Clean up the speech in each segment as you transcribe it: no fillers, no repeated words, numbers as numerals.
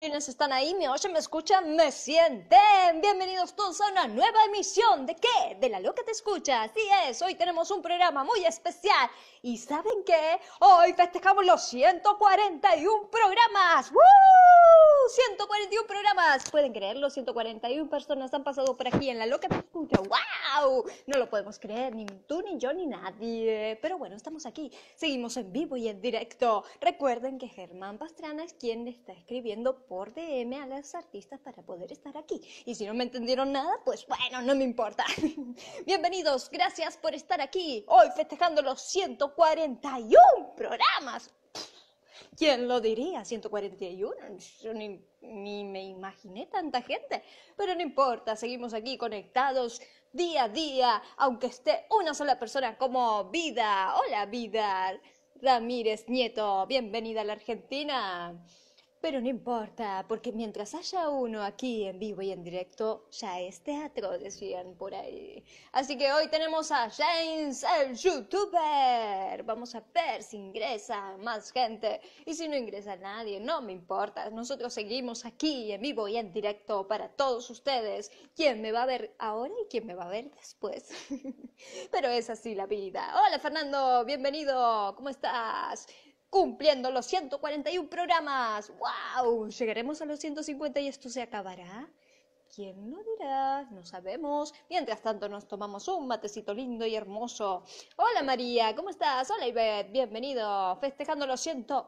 quienes están ahí, me oyen, me escuchan, me sienten. Bienvenidos todos a una nueva emisión. ¿De qué? De La Loca Te Escucha. Así es, hoy tenemos un programa muy especial. ¿Y saben qué? Hoy festejamos los 141 programas. ¡Woo! 141 programas. ¿Pueden creerlo? 141 personas han pasado por aquí en La Loca Te Escucha. ¡Wow! No lo podemos creer, ni tú, ni yo, ni nadie. Pero bueno, estamos aquí. Seguimos en vivo y en directo. Recuerden que Germán Pastrana es quien le está escribiendo por DM a los artistas para poder estar aquí. Y si no me entendieron nada, pues bueno, no me importa. Bienvenidos, gracias por estar aquí. Hoy festejando los 141 programas. ¿Quién lo diría? 141. Yo ni me imaginé tanta gente. Pero no importa, seguimos aquí conectados día a día, aunque esté una sola persona como Vida. Hola, Vida Ramírez Nieto, bienvenida a la Argentina. Pero no importa, porque mientras haya uno aquí en vivo y en directo, ya es teatro, decían por ahí. Así que hoy tenemos a James, el youtuber. Vamos a ver si ingresa más gente. Y si no ingresa nadie, no me importa. Nosotros seguimos aquí en vivo y en directo para todos ustedes. ¿Quién me va a ver ahora y quién me va a ver después? Pero es así la vida. Hola Fernando, bienvenido. ¿Cómo estás? Cumpliendo los 141 programas. ¡Wow! ¿Llegaremos a los 150 y esto se acabará? ¿Quién lo dirá? No sabemos. Mientras tanto nos tomamos un matecito lindo y hermoso. Hola María, ¿cómo estás? Hola Ivette, bienvenido. Festejando los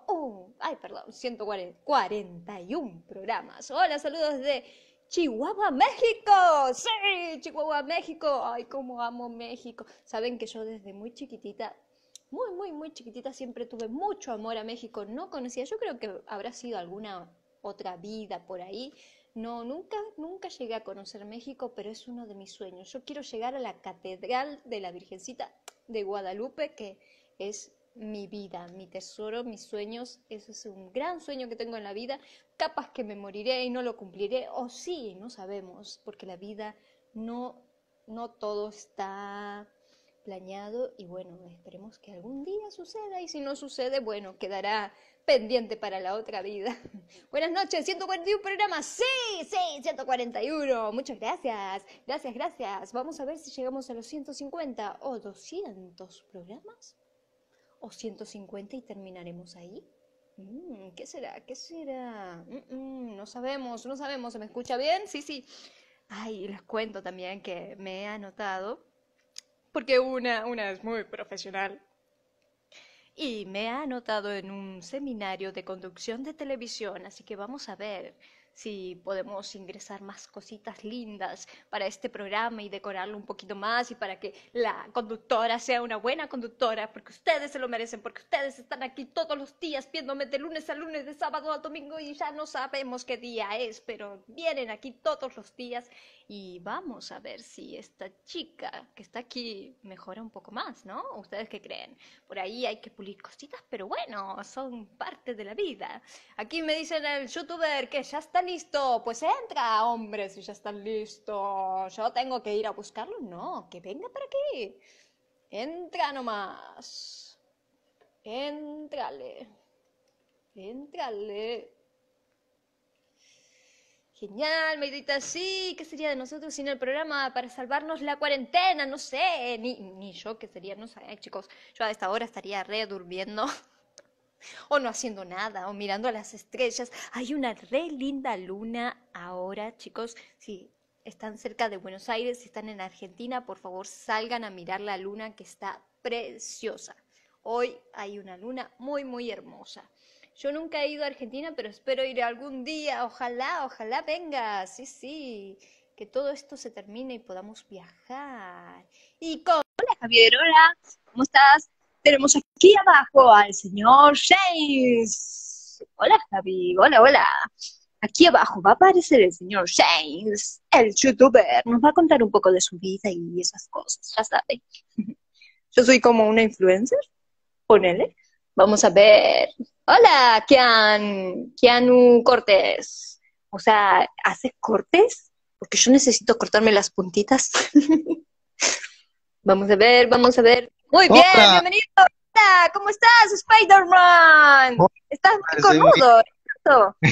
141 programas. Hola, saludos de Chihuahua, México. Sí, Chihuahua, México. Ay, cómo amo México. Saben que yo desde muy chiquitita, muy chiquitita, siempre tuve mucho amor a México. No conocía, yo creo que habrá sido alguna otra vida por ahí. No, nunca llegué a conocer México, pero es uno de mis sueños. Yo quiero llegar a la Catedral de la Virgencita de Guadalupe, que es mi vida, mi tesoro, mis sueños. Eso es un gran sueño que tengo en la vida. Capaz que me moriré y no lo cumpliré, o sí, no sabemos, porque la vida no todo está planeado y bueno, esperemos que algún día suceda y si no sucede, bueno, quedará pendiente para la otra vida. Buenas noches, 141 programas, sí, 141, muchas gracias, gracias. Vamos a ver si llegamos a los 150 o 200 programas o 150 y terminaremos ahí. ¿Qué será? No sabemos, ¿se me escucha bien? Sí. Ay, les cuento también que me he anotado porque una es muy profesional y me ha anotado en un seminario de conducción de televisión, así que vamos a ver si podemos ingresar más cositas lindas para este programa y decorarlo un poquito más y para que la conductora sea una buena conductora, porque ustedes se lo merecen, porque ustedes están aquí todos los días viéndome de lunes a lunes, de sábado a domingo y ya no sabemos qué día es, pero vienen aquí todos los días y vamos a ver si esta chica que está aquí mejora un poco más, ¿no? ¿Ustedes qué creen? Por ahí hay que pulir cositas, pero bueno, son parte de la vida. Aquí me dicen el youtuber que ya está listo. Pues entra, hombre, si ya está listo. ¿Yo tengo que ir a buscarlo? No, que venga para aquí. Entra nomás. Entrale. Genial, Meidita, sí. ¿Qué sería de nosotros sin el programa para salvarnos la cuarentena? No sé, ni yo qué sería, no sé, chicos. Yo a esta hora estaría re durmiendo. O no haciendo nada, o mirando a las estrellas. Hay una re linda luna ahora, chicos. Si están cerca de Buenos Aires, si están en Argentina, por favor salgan a mirar la luna que está preciosa. Hoy hay una luna muy hermosa. Yo nunca he ido a Argentina, pero espero ir algún día. Ojalá venga. Sí. Que todo esto se termine y podamos viajar. Hola Javier, hola. ¿Cómo estás? Tenemos aquí abajo al señor James. Hola Javi, hola. Aquí abajo va a aparecer el señor James, el youtuber. Nos va a contar un poco de su vida y esas cosas, ya sabe. Yo soy como una influencer, ponele. Vamos a ver. Hola, Keanu Cortés. O sea, ¿haces cortes? Porque yo necesito cortarme las puntitas. Vamos a ver. Muy bien, Hola, bienvenido. Hola, ¿cómo estás, Spider-Man? hola, Estás muy soy muy, cornudo, ¿cierto?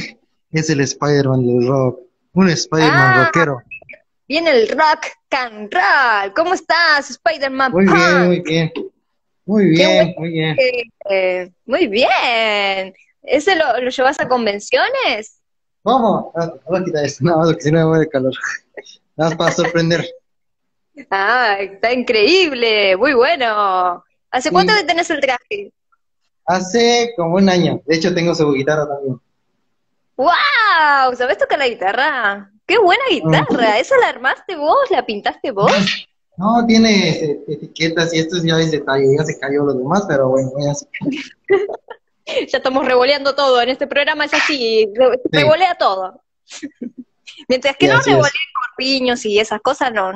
Es el Spider-Man del rock. Un Spider-Man Ah, rockero. viene el rock and roll. ¿Cómo estás, Spider-Man Muy bien, muy Punk? bien. Muy Qué bueno. bien, muy bien. Muy bien. ¿Ese lo llevas a convenciones? ¿Cómo? Voy a quitar esto, nada más porque si no me muere el calor. Nada más para sorprender. Ah, está increíble. Muy bueno. ¿Hace cuánto Sí, que tenés el traje? hace como un año. De hecho, tengo su guitarra también. ¡Wow! ¿Sabés tocar la guitarra? ¡Qué buena Mm. guitarra! ¿Esa la armaste vos? ¿La pintaste vos? No, tiene etiquetas y esto ya es detalle. Ya se cayó lo demás, pero bueno, ya se cayó. Ya estamos revoleando todo. En este programa es así, Sí, revolea todo. Mientras que sí, no así revolee es. corpiños y esas cosas, no.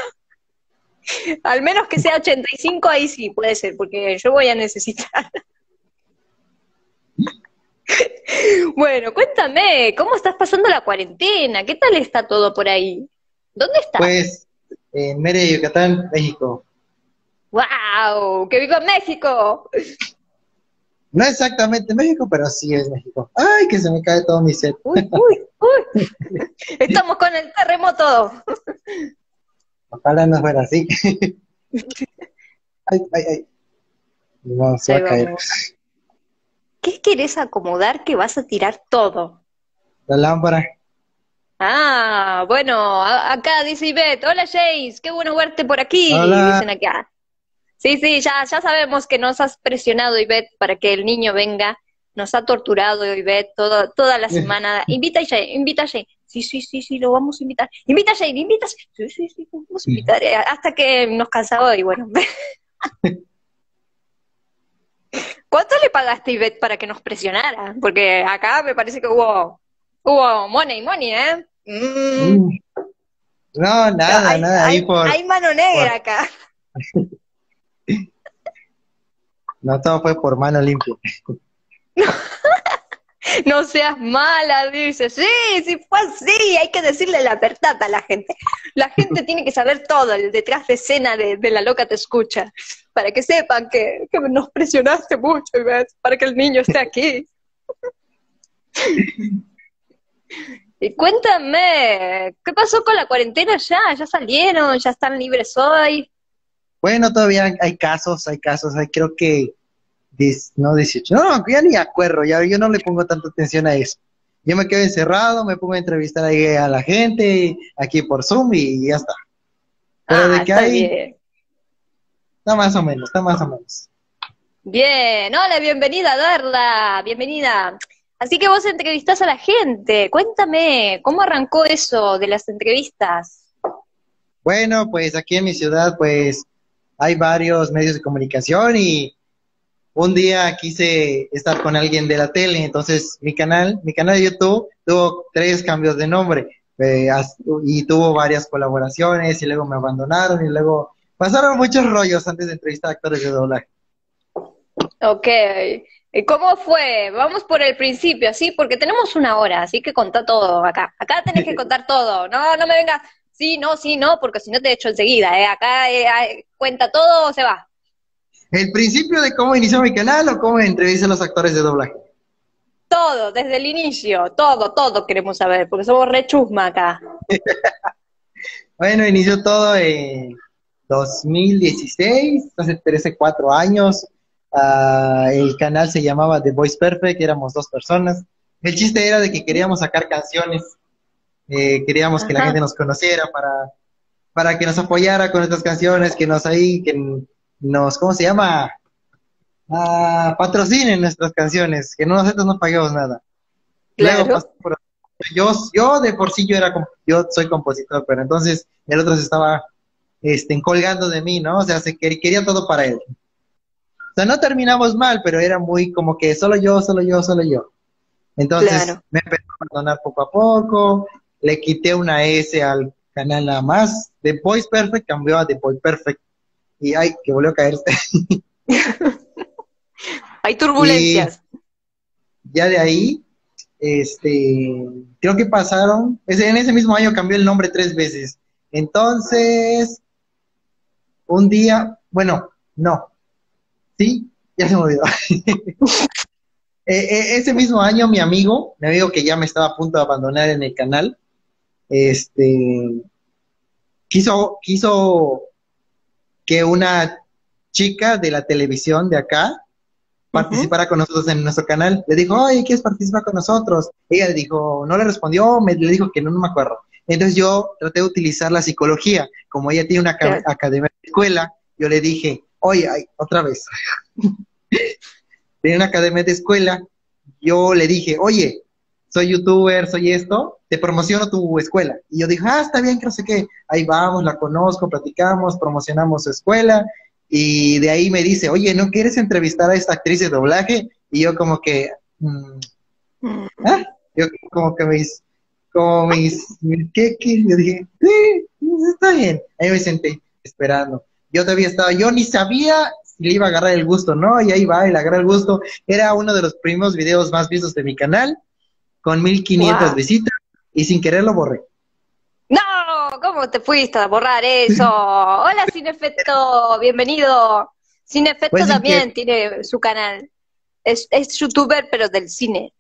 Al menos que sea 85, ahí sí puede ser, porque yo voy a necesitar. Bueno, cuéntame, ¿cómo estás pasando la cuarentena? ¿Qué tal está todo por ahí? ¿Dónde estás? Pues, en Mérida, Yucatán, México. ¡Wow! ¡Que viva México! No exactamente México, pero sí es México. Ay, que se me cae todo mi set. ¡Uy, uy, uy! Estamos con el terremoto. Ojalá no fuera así. Ay, ay, ay. No, se va Ahí a caer. vamos. ¿Qué querés acomodar que vas a tirar todo? La lámpara. Ah, bueno, acá dice Ivette. Hola Jace, qué bueno verte por aquí, Hola. dicen acá. Sí, sí, ya sabemos que nos has presionado, Ivette, para que el niño venga. Nos ha torturado, Ivette, toda la semana. Invita a Jane, invita a Jane. Sí, sí, sí, sí, lo vamos a invitar. Invita a Jane, invita a Jane. Sí, sí, sí, lo vamos a invitar. Hasta que nos cansaba y bueno. ¿Cuánto le pagaste, Ivette, para que nos presionara? Porque acá me parece que hubo money, money, ¿eh? Mm, no, nada, Hay, nada, ahí hay, hay mano negra por, acá. no, todo fue por mano limpia. No seas mala, dice. Sí, sí fue así. Hay que decirle la verdad a la gente. La gente tiene que saber todo, el detrás de escena de La Loca Te Escucha, para que sepan que nos presionaste mucho, ¿ves? Para que el niño esté aquí. Y cuéntame, ¿qué pasó con la cuarentena ya? ¿Ya salieron? ¿Ya están libres hoy? Bueno, todavía hay casos, hay creo que, no 18, no, ya ni acuerdo, ya yo no le pongo tanta atención a eso. Yo me quedo encerrado, me pongo a entrevistar ahí a la gente, aquí por Zoom y ya está. Pero Ah, de que está hay, bien. está más o menos, está más o menos. Bien, hola, bienvenida, Darla, bienvenida. Así que vos entrevistás a la gente. Cuéntame, ¿cómo arrancó eso de las entrevistas? Bueno, pues aquí en mi ciudad, pues hay varios medios de comunicación y un día quise estar con alguien de la tele, entonces mi canal de YouTube tuvo 3 cambios de nombre y tuvo varias colaboraciones y luego me abandonaron y luego pasaron muchos rollos antes de entrevistar a actores de doblaje. Ok, ¿y cómo fue? Vamos por el principio, ¿sí? Porque tenemos una hora, así que contá todo acá. Acá tenés que contar todo. No, no me vengas, sí, no, porque si no te echo enseguida, ¿eh? Acá cuenta todo o se va. ¿El principio de cómo inició mi canal o cómo entrevisté a los actores de doblaje? Todo, desde el inicio, todo queremos saber, porque somos re chusma acá. Bueno, inició todo en 2016, hace 13, 4 años. El canal se llamaba The Voice Perfect, éramos 2 personas. El chiste era de que queríamos sacar canciones, queríamos que la Ajá. gente nos conociera para que nos apoyara con estas canciones, que nos ahí, que nos, ¿cómo se llama? Patrocinen nuestras canciones, que nosotros no paguemos nada. Luego Claro. pasó por yo de por sí yo soy compositor, pero entonces el otro se estaba colgando de mí, ¿no? O sea, quería todo para él. O sea, no terminamos mal, pero era muy como que solo yo, solo yo, solo yo. Entonces Claro. me empezó a abandonar poco a poco, le quité una S al canal nada más, The Voice Perfect cambió a The Boy Perfect y ay, que volvió a caerse. Hay Y turbulencias. ya de ahí, este, creo que pasaron, en ese mismo año cambió el nombre 3 veces. Entonces, un día, bueno, no, sí, ya se me olvidó. ese mismo año mi amigo que ya me estaba a punto de abandonar en el canal, este, quiso que una chica de la televisión de acá Ujú. participara con nosotros en nuestro canal. Le dijo, oye, ¿quieres participar con nosotros? Ella le dijo, no le respondió, le dijo que no, no me acuerdo. Entonces yo traté de utilizar la psicología. Como ella tiene una Claro. academia de escuela, yo le dije, oye, ay, otra vez, tiene una academia de escuela, yo le dije, oye, soy youtuber, soy esto, te promociono tu escuela. Y yo dije, está bien, que no sé qué. Ahí vamos, la conozco, platicamos, promocionamos su escuela. Y de ahí me dice, oye, ¿no quieres entrevistar a esta actriz de doblaje? Y yo como que, mm, Mm. ah, yo como que ¿qué? Yo dije, sí, está bien. Ahí me senté esperando. Yo todavía estaba, yo ni sabía si le iba a agarrar el gusto, ¿no? Y ahí va, y le agarré el gusto. Era uno de los primeros videos más vistos de mi canal, con 1500 Guau. visitas, y sin querer lo borré. No, ¿cómo te fuiste a borrar eso? Hola, Sin Efecto, bienvenido. Sin Efecto Pues sin que, también tiene su canal. Es youtuber, pero del cine.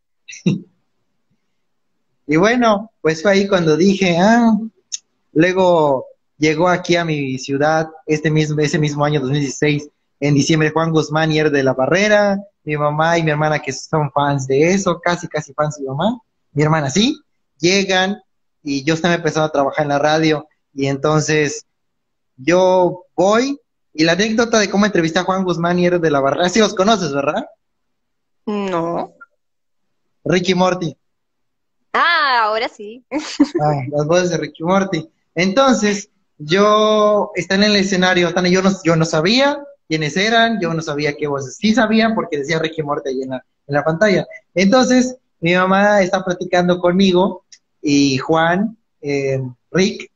y bueno, pues fue ahí cuando dije, luego llegó aquí a mi ciudad ese mismo año 2016, en diciembre, Juan Guzmán y Er de la Barrera, mi mamá y mi hermana que son fans de eso, casi fans de mi mamá, mi hermana sí, llegan y yo estaba empezando a trabajar en la radio y entonces yo voy y la anécdota de cómo entrevisté a Juan Guzmán y Er de la Barrera, sí los conoces, ¿verdad? No. Ricky Morty. Ah, ahora sí. Las voces de Ricky Morty. Entonces, yo están en el escenario, yo no sabía quiénes eran, yo no sabía qué voces sí sabían porque decía Ricky Morty ahí en la pantalla. Entonces, mi mamá está platicando conmigo y Juan, Rick,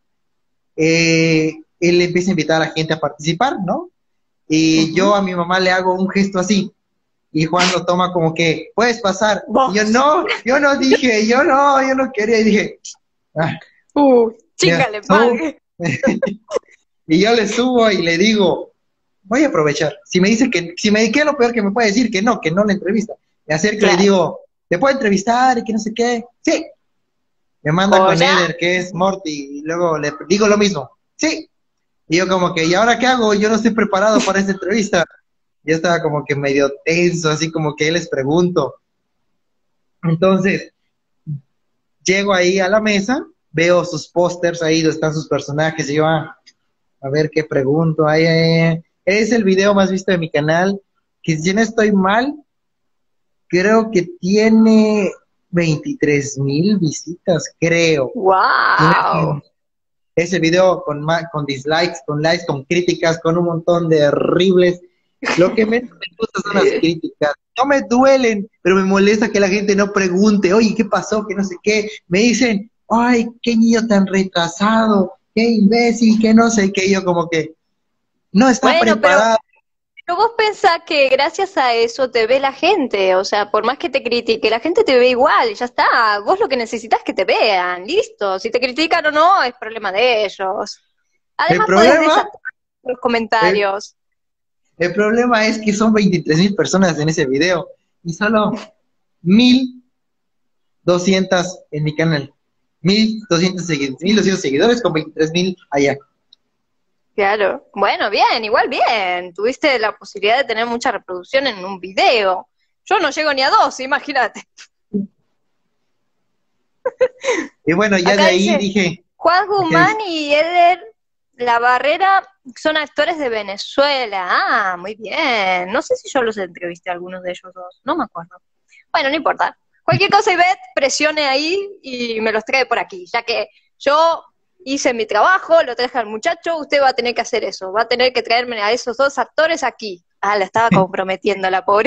él empieza a invitar a la gente a participar, ¿no? Y yo Ujú. a mi mamá le hago un gesto así y Juan lo toma como que, puedes pasar. Y yo Vos. no, yo no dije, yo no quería y dije, ah, ya, Chingale, pague. y yo le subo y le digo, voy a aprovechar. Si me dice si me queda lo peor que me puede decir, que no la entrevista. Me acerco y le Claro. digo, ¿te puedo entrevistar? Y que no sé qué. Sí. Me manda con Joya. Eder, que es Morty, y luego le digo lo mismo. Sí. Y yo como que, ¿y ahora qué hago? Yo no estoy preparado para esta entrevista. Yo estaba como que medio tenso, así como que les pregunto. Entonces, llego ahí a la mesa, veo sus pósters ahí donde están sus personajes, y yo, a ver qué pregunto. Es el video más visto de mi canal, que si no estoy mal, creo que tiene 23,000 visitas, creo. Wow. Tiene ese video con dislikes, con likes, con críticas, con un montón de horribles. Lo que menos me gusta son las críticas. No me duelen, pero me molesta que la gente no pregunte, oye, ¿qué pasó? Que no sé qué. Me dicen, ay, qué niño tan retrasado, qué imbécil, que no sé qué. Yo como que no está Bueno, preparado. pero vos pensás que gracias a eso te ve la gente, o sea, por más que te critique, la gente te ve igual, ya está. Vos lo que necesitas es que te vean, listo. Si te critican o no, es problema de ellos. El Además, podés problema, desatar los el, comentarios. el problema es que son 23,000 personas en ese video y solo 1,200 en mi canal. 1,200 seguidores con 23,000 allá. Claro. Bueno, bien, igual bien. Tuviste la posibilidad de tener mucha reproducción en un video. Yo no llego ni a 2, imagínate. Y bueno, ya de Acá ahí dice, dije, Juan ¿qué Guzmán dice? y Eder La Barrera son actores de Venezuela. Ah, muy bien. No sé si yo los entrevisté a algunos de ellos dos. No me acuerdo. Bueno, no importa. Cualquier cosa, Ivette, presione ahí y me los trae por aquí, ya que yo hice mi trabajo, lo traje al muchacho, usted va a tener que hacer eso, va a tener que traerme a esos dos actores aquí. Ah, la estaba comprometiendo la pobre.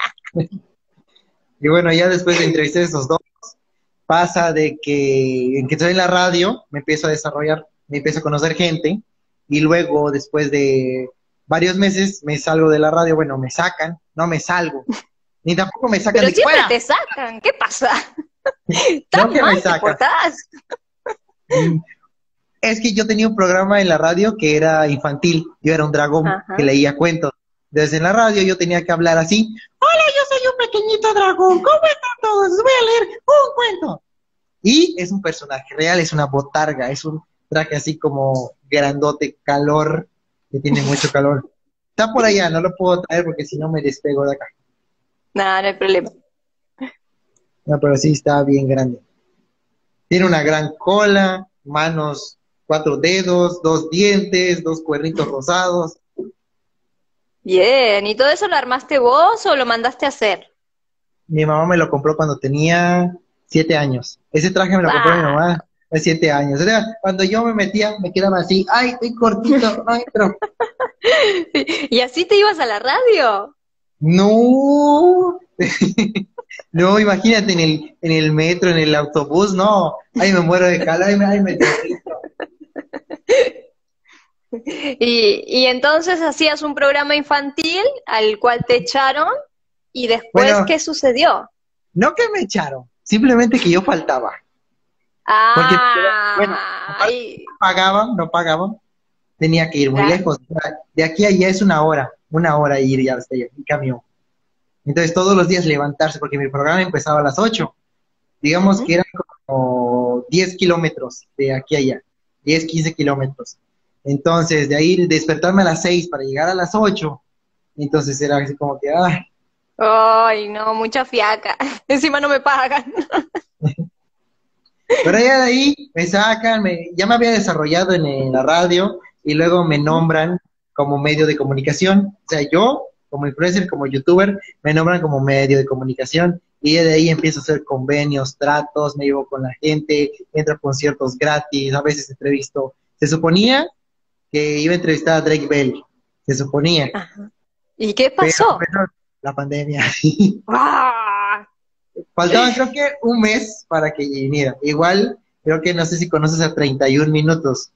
Y bueno, ya después de entrevistar a esos dos, pasa de que en que estoy en la radio, me empiezo a desarrollar, me empiezo a conocer gente, y luego, después de varios meses, me salgo de la radio, bueno, me sacan, no me salgo, ni tampoco me sacan Pero de que siempre fuera, te sacan, ¿qué pasa? no ¿Tan que me mal te sacan. portás? Mm, Es que yo tenía un programa en la radio que era infantil, yo era un dragón que Ajá. leía cuentos. Desde la radio yo tenía que hablar así, pequeñito dragón, ¿cómo están todos? Les voy a leer un cuento. Y es un personaje real, es una botarga, es un traje así como grandote, calor, que tiene mucho calor. Está por allá, no lo puedo traer porque si no me despego de acá. Nada, no hay problema. No, pero sí está bien grande. Tiene una gran cola, manos, 4 dedos, 2 dientes, 2 cuernitos rosados. Bien, ¿y todo eso lo armaste vos o lo mandaste a hacer? Mi mamá me lo compró cuando tenía 7 años. Ese traje me lo compró mi ¡Ah! mamá a 7 años. O sea, cuando yo me metía, me quedaba así, ay, estoy cortito, ay, pero ¿Y así te ibas a la radio? no. No, imagínate en el metro, en el autobús, no. Ay, me muero de calor, ay, me derrito. Y entonces hacías un programa infantil al cual te echaron y después, Bueno, ¿qué sucedió? no que me echaron, simplemente que yo faltaba. Porque, bueno, Ah, aparte y, no pagaban, tenía que ir muy claro. lejos. O sea, de aquí a allá es una hora ir ya hasta allá, en camión. Entonces todos los días levantarse, porque mi programa empezaba a las 8. Digamos Ujú. que eran como 10 kilómetros de aquí a allá, 10 15 kilómetros. Entonces, de ahí despertarme a las 6 para llegar a las 8, entonces era así como que, ay, Ay, no, mucha fiaca. Encima no me pagan. pero ya de ahí me sacan, ya me había desarrollado en la radio y luego me nombran como medio de comunicación. O sea, yo, como influencer, como youtuber, me nombran como medio de comunicación y ya de ahí empiezo a hacer convenios, tratos, me llevo con la gente, entro a conciertos gratis, a veces entrevisto. Se suponía que iba a entrevistar a Drake Bell, se suponía, Ajá. ¿Y qué pero pasó? bueno, la pandemia. ¡Ah! Faltaban creo que un mes para que viniera. Igual, creo que no sé si conoces a 31 minutos.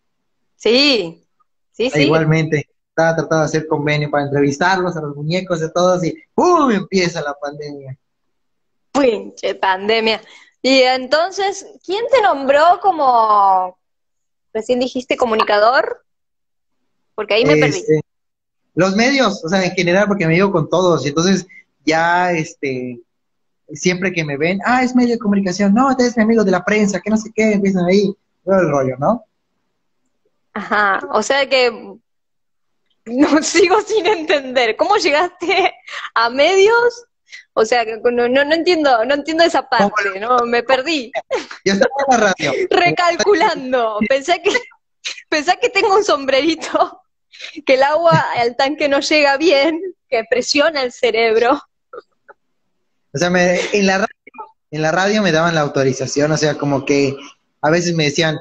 Sí, sí, sí. Igualmente, estaba tratando de hacer convenio para entrevistarlos a los muñecos de todos y ¡pum! Empieza la pandemia. Pinche pandemia. Y entonces, ¿quién te nombró como, recién dijiste, comunicador? Porque ahí me perdí. Este, los medios, o sea, en general, porque me llevo con todos, y entonces ya, siempre que me ven, es medio de comunicación, no, este es mi amigo de la prensa, que no sé qué, empiezan ahí, todo el rollo, ¿no? Ajá, o sea que no sigo sin entender. ¿Cómo llegaste a medios? O sea, que no entiendo, no entiendo esa Como parte, ¿no? Me perdí. yo estaba en la radio, Recalculando. Pensé que tengo un sombrerito, que el agua al tanque no llega bien, que presiona el cerebro. o sea, en la radio me daban la autorización, o sea, como que a veces me decían,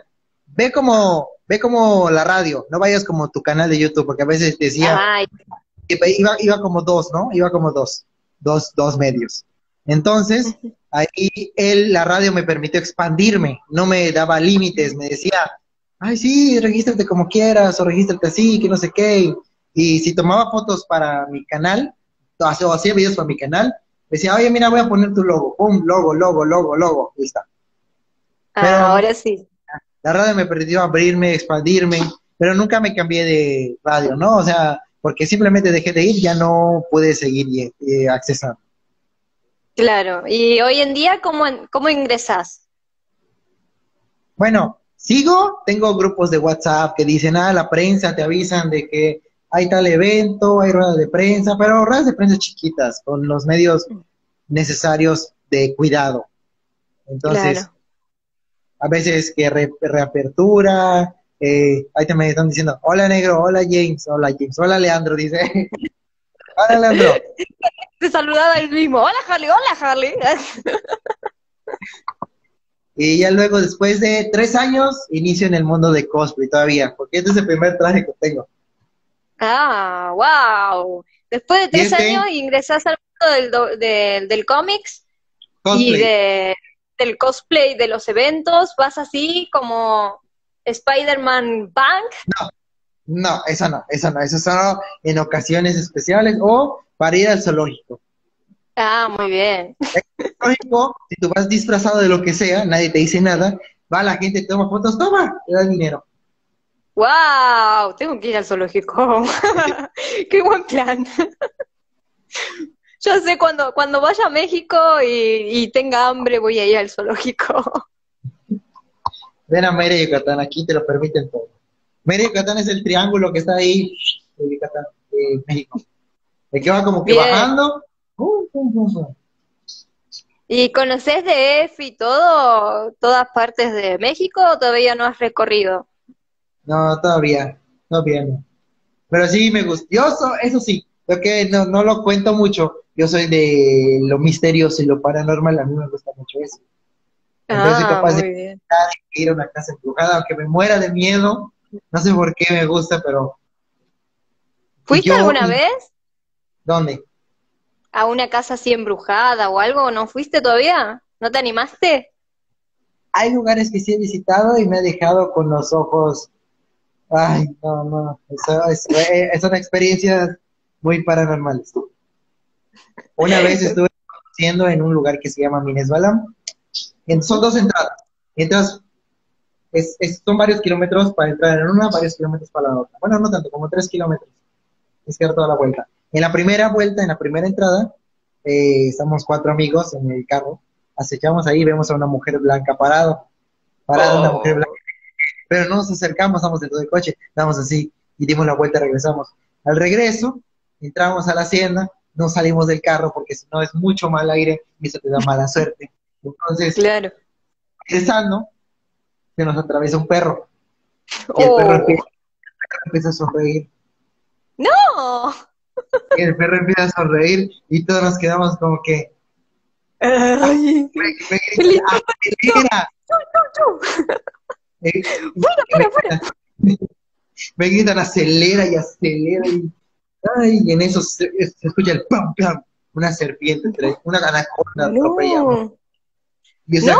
ve como la radio, no vayas como tu canal de YouTube, porque a veces decía, Ay, iba como dos, ¿no? Iba como dos medios. Entonces, ahí la radio me permitió expandirme, no me daba límites, me decía, ay, sí, regístrate como quieras, o regístrate así, que no sé qué. Y si tomaba fotos para mi canal, o hacía videos para mi canal, decía, oye, mira, voy a poner tu logo, pum, logo, y está. Pero ahora sí. la radio me permitió abrirme, expandirme, pero nunca me cambié de radio, ¿no? O sea, porque simplemente dejé de ir, ya no pude seguir accesando. Claro. Y hoy en día, ¿cómo ingresás? Bueno, tengo grupos de WhatsApp que dicen, la prensa te avisan de que hay tal evento, hay ruedas de prensa, pero ruedas de prensa chiquitas, con los medios necesarios de cuidado. Entonces, Claro. a veces que reapertura, ahí también están diciendo, hola negro, hola James, hola Leandro, dice, hola Leandro. Te saludaba el mismo. Hola, Harley, hola, Harley. Y ya luego, después de 3 años, inicio en el mundo de cosplay todavía, porque este es el primer traje que tengo. Ah, wow. Después de Y 3 años ingresás al mundo del cómics y cosplay, del cosplay, de los eventos, vas así como Spider-Man Bank. no, eso solo en ocasiones especiales o para ir al zoológico. Ah, muy bien. Zoológico, si tú vas disfrazado de lo que sea, nadie te dice nada, va la gente, toma fotos, toma, te da dinero. Wow, tengo que ir al zoológico. Qué buen plan. Yo sé cuando vaya a México y tenga hambre voy a ir al zoológico. Ven a Mérida, Yucatán, aquí te lo permiten todo. Mérida, Yucatán es el triángulo que está ahí de Yucatán, de México. De que va como que Bien. bajando. Pum. ¿Y conoces DF y todo, todas partes de México o todavía no has recorrido? No, todavía no. Pero sí me gusta. Eso sí, lo que no lo cuento mucho. Yo soy de lo misterioso y lo paranormal, a mí me gusta mucho eso. Entonces soy Ah, capaz de muy bien. ir a una casa embrujada, aunque me muera de miedo. No sé por qué me gusta, pero... Y ¿Fuiste alguna y vez ¿dónde? a una casa así embrujada o algo? ¿No fuiste todavía? ¿No te animaste? Hay lugares que sí he visitado y me ha dejado con los ojos. Ay, no. Son experiencias muy paranormales. Una vez estuve conociendo en un lugar que se llama Minesbalam. Son dos entradas. Entras, son varios kilómetros para entrar en una, varios kilómetros para la otra. Bueno, no tanto, como 3 kilómetros. Es que dar toda la vuelta. En la primera vuelta, en la primera entrada, estamos 4 amigos en el carro. Acechamos ahí, vemos a una mujer blanca parada una mujer blanca. Oh, Pero no nos acercamos, estamos dentro del coche, damos así y dimos la vuelta, regresamos. Al regreso, entramos a la hacienda, no salimos del carro porque si no es mucho mal aire y eso te da mala suerte. Entonces, claro. regresando, se nos atraviesa un perro y el perro Oh, empieza a sonreír. no. Y el perro empieza a sonreír y todos nos quedamos como que, Ay, me el grita, instinto. acelera. Chu. Eh, Fuera, me fuera, fuera. gritan, me gritan, acelera y acelera. Ay, y en eso se escucha el pam, pam, una serpiente, una anaconda atropellamos. No. Y esa, No.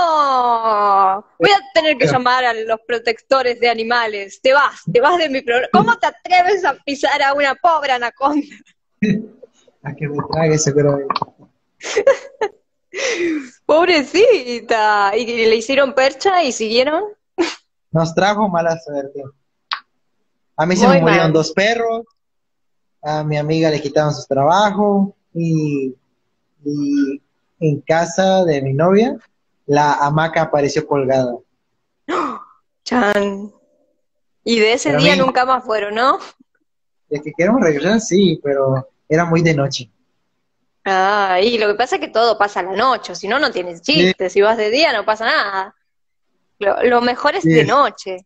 Voy a tener que llamar a los protectores de animales. Te vas de mi programa. ¿Cómo te atreves a pisar a una pobre anaconda? a que me trague seguramente. Pobrecita. ¿Y le hicieron percha y siguieron? Nos trajo mala suerte. A mí se me Muy murieron mal. 2 perros, a mi amiga le quitaron su trabajo y en casa de mi novia la hamaca apareció colgada. Chan. Y de ese Pero a día mí, nunca más fueron, ¿no? de que queremos regresar, sí, pero era muy de noche. Ah, y lo que pasa es que todo pasa a la noche, si no, no tienes Sí, chiste. Si vas de día no pasa nada. Lo mejor es sí, de noche.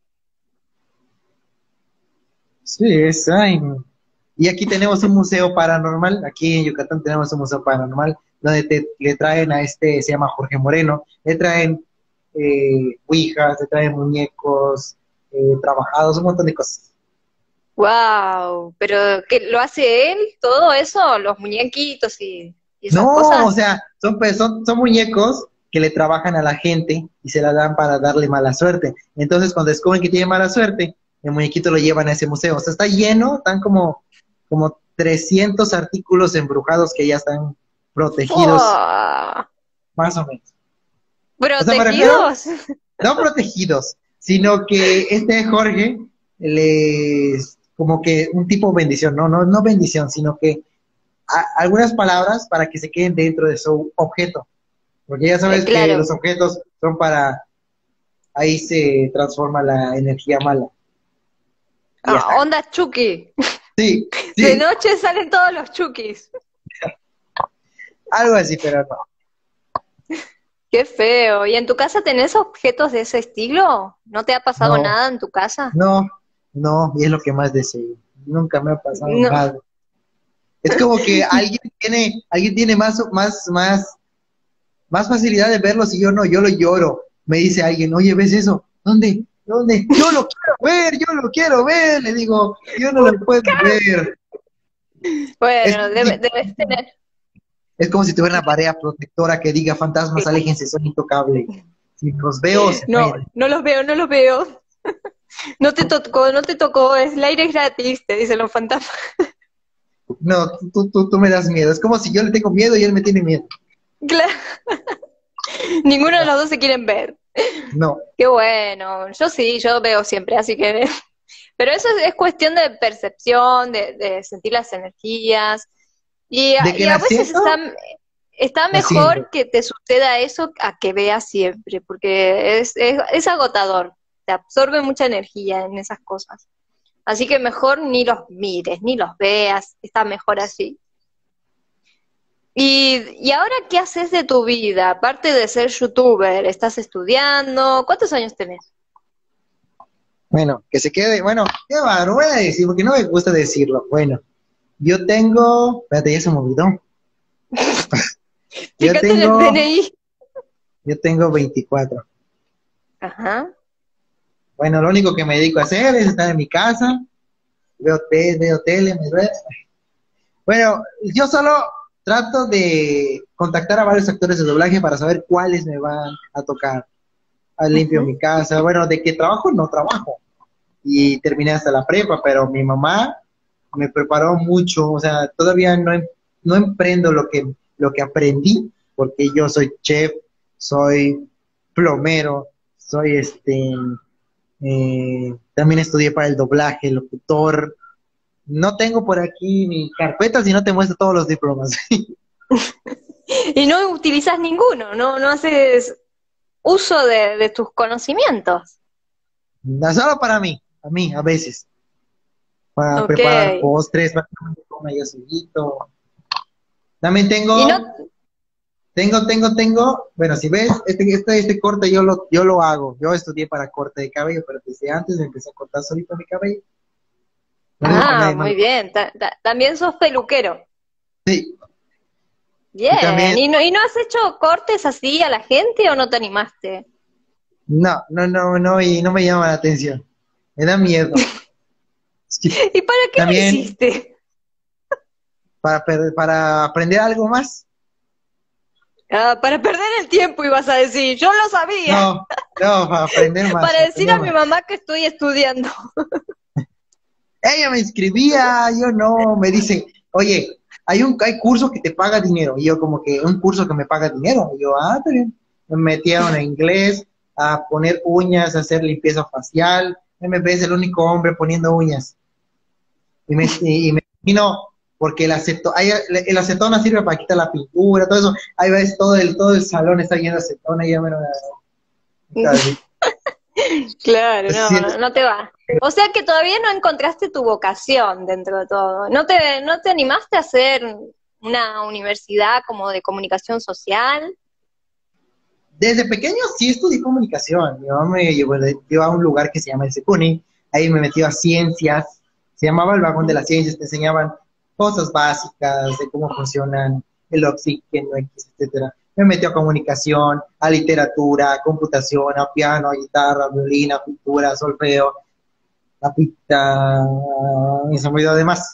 ay, no. Y aquí tenemos un museo paranormal, aquí en Yucatán tenemos un museo paranormal, donde le traen a se llama Jorge Moreno, le traen ouijas, le traen muñecos trabajados, un montón de cosas. Wow, pero ¿qué lo hace él? ¿Todo eso? ¿Los muñequitos y esas No, o cosas? sea, son muñecos que le trabajan a la gente y se la dan para darle mala suerte. Entonces, cuando descubren que tiene mala suerte, el muñequito lo llevan a ese museo. O sea, está lleno, están como 300 artículos embrujados que ya están protegidos, ¡Fua! más o menos. O sea, me refiero, ¿Protegidos? no protegidos, sino que este Jorge les, como que un tipo bendición, no bendición, sino que algunas palabras para que se queden dentro de su objeto. Porque ya sabes que Claro. los objetos son para, ahí se transforma la energía mala. Y ya Ah, está. onda Chucky. Sí, De sí, noche salen todos los Chukis. algo así, pero no. Qué feo. ¿Y en tu casa tenés objetos de ese estilo? ¿No te ha pasado No, nada en tu casa? no, no, y es lo que más deseo. Nunca me ha pasado No. nada. Es como que alguien tiene más facilidad de verlo si yo no, yo lo lloro. Me dice alguien, oye, ¿ves eso? ¿Dónde? ¿Dónde? Yo lo quiero ver. Le digo, yo no lo puedo ver. Es Bueno, como si, debes tener. es como si tuviera una pared protectora que diga, fantasmas, aléjense, son intocables. Si los veo, se No, mueren. no los veo, no los veo. No te tocó, no te tocó, es el aire es gratis, te dicen los fantasmas. No, tú me das miedo. Es como si yo le tengo miedo y él me tiene miedo. Claro, ninguno de No, los dos se quieren ver. no. Qué bueno, yo sí, yo veo siempre, así que... Pero eso es cuestión de percepción, de sentir las energías. De que y a la veces siento, está la siento. mejor que te suceda eso a que veas siempre, porque es agotador, te absorbe mucha energía en esas cosas. Así que mejor ni los mires, ni los veas, está mejor así. Y ahora qué haces de tu vida? Aparte de ser youtuber, ¿estás estudiando? ¿Cuántos años tenés? Bueno, que se quede, bueno, qué va, no voy a decir, porque no me gusta decirlo. Bueno, yo tengo, espérate, ya se me olvidó. Yo Fíjate en el tengo, DNI. yo tengo 24. Ajá. Bueno, lo único que me dedico a hacer es estar en mi casa, veo tele, me veo. Bueno, yo solo trato de contactar a varios actores de doblaje para saber cuáles me van a tocar. Limpio Ujú. mi casa, bueno, de que trabajo, no trabajo. Y terminé hasta la prepa, pero mi mamá me preparó mucho, o sea, todavía no emprendo lo que aprendí, porque yo soy chef, soy plomero, soy también estudié para el doblaje, locutor. No tengo por aquí mi carpeta, si no te muestro todos los diplomas. Y no utilizas ninguno, no haces uso de tus conocimientos. No, solo para mí, a mí, a veces, para Ok. preparar postres, para comer yo solito. También Y no, bueno, si ves, este corte yo lo hago. Yo estudié para corte de cabello, pero desde antes me empecé a cortar solito mi cabello. Lo dejo que nadie más muy lo... bien. También sos peluquero. Sí, y Bien. también, ¿Y no has hecho cortes así a la gente o no te animaste? no, y no me llama la atención. Me da miedo. Es que ¿Y para qué lo también, hiciste? para aprender algo más, Ah, para perder el tiempo ibas a decir, yo lo sabía. no, no, para aprender más, Para para decir aprender a mi más. mamá que estoy estudiando. Ella me inscribía, yo no, me dice, oye, hay curso que te paga dinero. Y yo como que, un curso que me paga dinero. Y yo, está bien. Me metieron a inglés, a poner uñas, a hacer limpieza facial. MP es el único hombre poniendo uñas. Y me imagino, porque el acetona sirve para quitar la pintura, todo eso. Ahí ves, todo el salón está lleno de acetona y ya me lo... Claro, Sientes, no te va. O sea que todavía no encontraste tu vocación dentro de todo. No te animaste a hacer una universidad como de comunicación social? desde pequeño sí estudié comunicación. Mi mamá me llevó a un lugar que se llama el Secuni. Ahí me metió a ciencias. Se llamaba el vagón de las ciencias. Te enseñaban cosas básicas de cómo funcionan el oxígeno, etcétera. Me metió a comunicación, a literatura, a computación, a piano, a guitarra, a violín, a pintura, a solfeo, a pista, y se me olvidó además.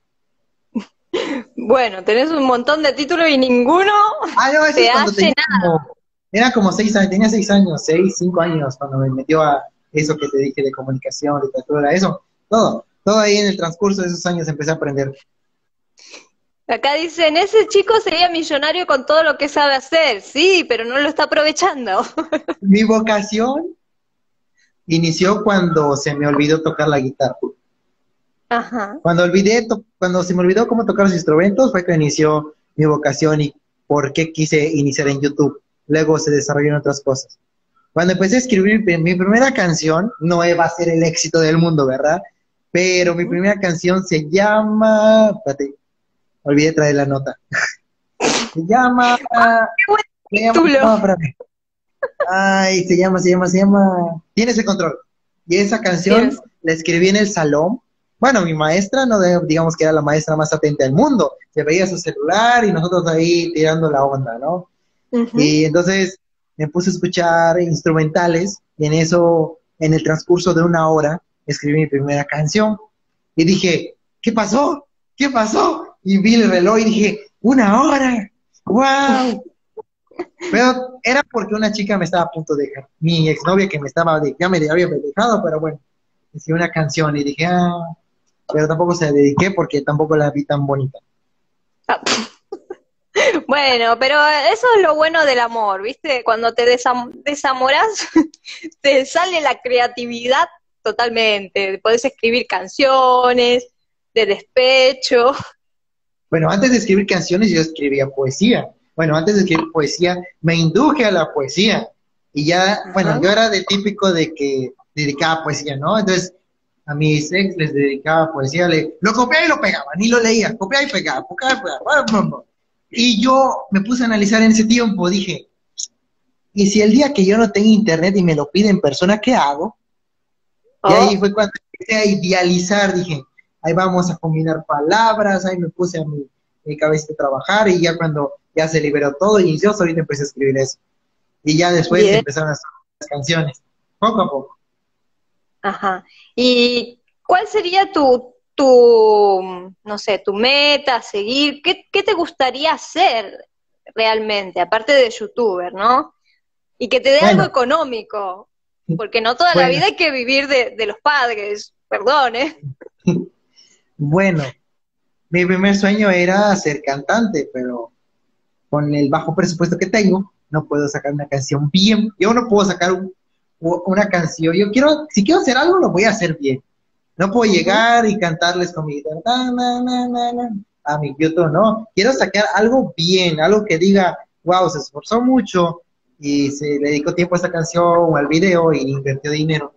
Bueno, tenés un montón de títulos y ninguno No, eso es te ha cuando llenado. era como 6 años, tenía 6 años, 5 años, cuando me metió a eso que te dije de comunicación, literatura, eso, todo ahí en el transcurso de esos años empecé a aprender. Acá dicen, ese chico sería millonario con todo lo que sabe hacer. Sí, pero no lo está aprovechando. Mi vocación inició cuando se me olvidó tocar la guitarra. Ajá. Cuando se me olvidó cómo tocar los instrumentos, fue que inició mi vocación y por qué quise iniciar en YouTube. Luego se desarrollaron otras cosas. Cuando empecé a escribir mi primera canción, no va a ser el éxito del mundo, ¿verdad? Pero mi primera canción se llama, espérate, olvidé traer la nota. Se llama, ¡Qué buen se llama, título! no, espérate. Ay, se llama. Tienes el control. Y esa canción Tienes. la escribí en el salón. Bueno, mi maestra, no digamos que era la maestra más atenta del mundo. Se veía su celular y nosotros ahí tirando la onda, ¿no? Ujú. Y entonces me puse a escuchar instrumentales y en eso, en el transcurso de una hora, escribí mi primera canción. Y dije, ¿qué pasó? ¿Qué pasó? Y vi el reloj y dije, una hora. ¡Wow! Pero era porque una chica me estaba a punto de dejar. Mi exnovia que ya me había dejado, pero bueno, hice una canción y dije, pero tampoco se la dediqué porque tampoco la vi tan bonita. Ah, bueno, pero eso es lo bueno del amor, ¿viste? Cuando te desamoras, te sale la creatividad totalmente. Podés escribir canciones de despecho. Bueno, antes de escribir canciones yo escribía poesía. Bueno, antes de escribir poesía me induje a la poesía. Y ya, bueno, Ajá. yo era de típico de que dedicaba poesía, ¿no? Entonces, a mis ex les dedicaba poesía, lo copiaba y lo pegaba, ni lo leía, copiaba y pegaba, copiaba y pegaba. Y yo me puse a analizar en ese tiempo, dije, ¿y si el día que yo no tenga internet y me lo pide en persona, qué hago? Y ahí Oh, fue cuando empecé a idealizar, dije, ahí vamos a combinar palabras, ahí me puse a mi cabeza a trabajar y ya cuando ya se liberó todo, y yo solito empecé a escribir eso. Y ya después bien. empezaron a hacer las canciones, poco a poco. Ajá. ¿Y cuál sería tu, no sé, tu meta a seguir? ¿Qué te gustaría hacer realmente, aparte de youtuber, ¿no? Y que te dé algo Bueno, económico, porque no toda la bueno, vida hay que vivir de los padres, perdón, ¿eh? bueno, mi primer sueño era ser cantante, pero con el bajo presupuesto que tengo, no puedo sacar una canción bien. Yo no puedo sacar una canción. Yo quiero, si quiero hacer algo, lo voy a hacer bien. No puedo Ujú. llegar y cantarles con mi guitarra, na, a mi YouTube, no. Quiero sacar algo bien, algo que diga, wow, se esforzó mucho y se le dedicó tiempo a esta canción o al video y invirtió dinero.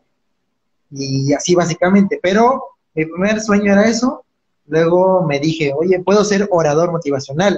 Y así básicamente. Pero mi primer sueño era eso. Luego me dije, oye, puedo ser orador motivacional.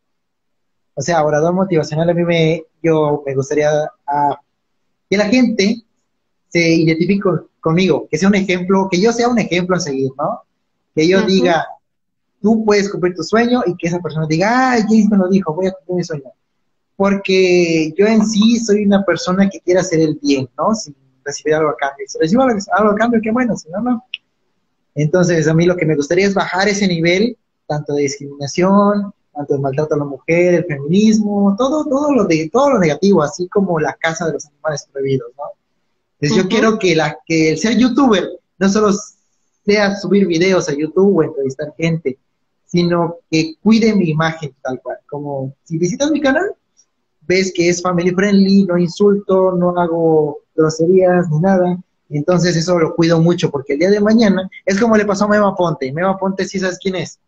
O sea, orador motivacional a mí yo me gustaría que la gente se identifique conmigo, que sea un ejemplo, que yo sea un ejemplo a seguir, ¿no? Que yo Ujú. diga, tú puedes cumplir tu sueño y que esa persona diga, ay, James me lo dijo, voy a cumplir mi sueño. Porque yo en sí soy una persona que quiere hacer el bien, ¿no? Sin recibir algo a cambio. Si recibo algo a cambio, qué bueno, si no, no. Entonces, a mí lo que me gustaría es bajar ese nivel, tanto de discriminación, tanto de maltrato a la mujer, el feminismo, todo lo negativo, así como la caza de los animales prohibidos, ¿no? Entonces, yo Ujú. quiero que el ser youtuber no solo sea subir videos a YouTube o entrevistar gente, sino que cuide mi imagen tal cual. Como si visitas mi canal, ves que es family friendly, no insulto, no hago groserías ni nada. Entonces eso lo cuido mucho porque el día de mañana es como le pasó a Mema Ponte. Mema Ponte, ¿sí sabes quién es?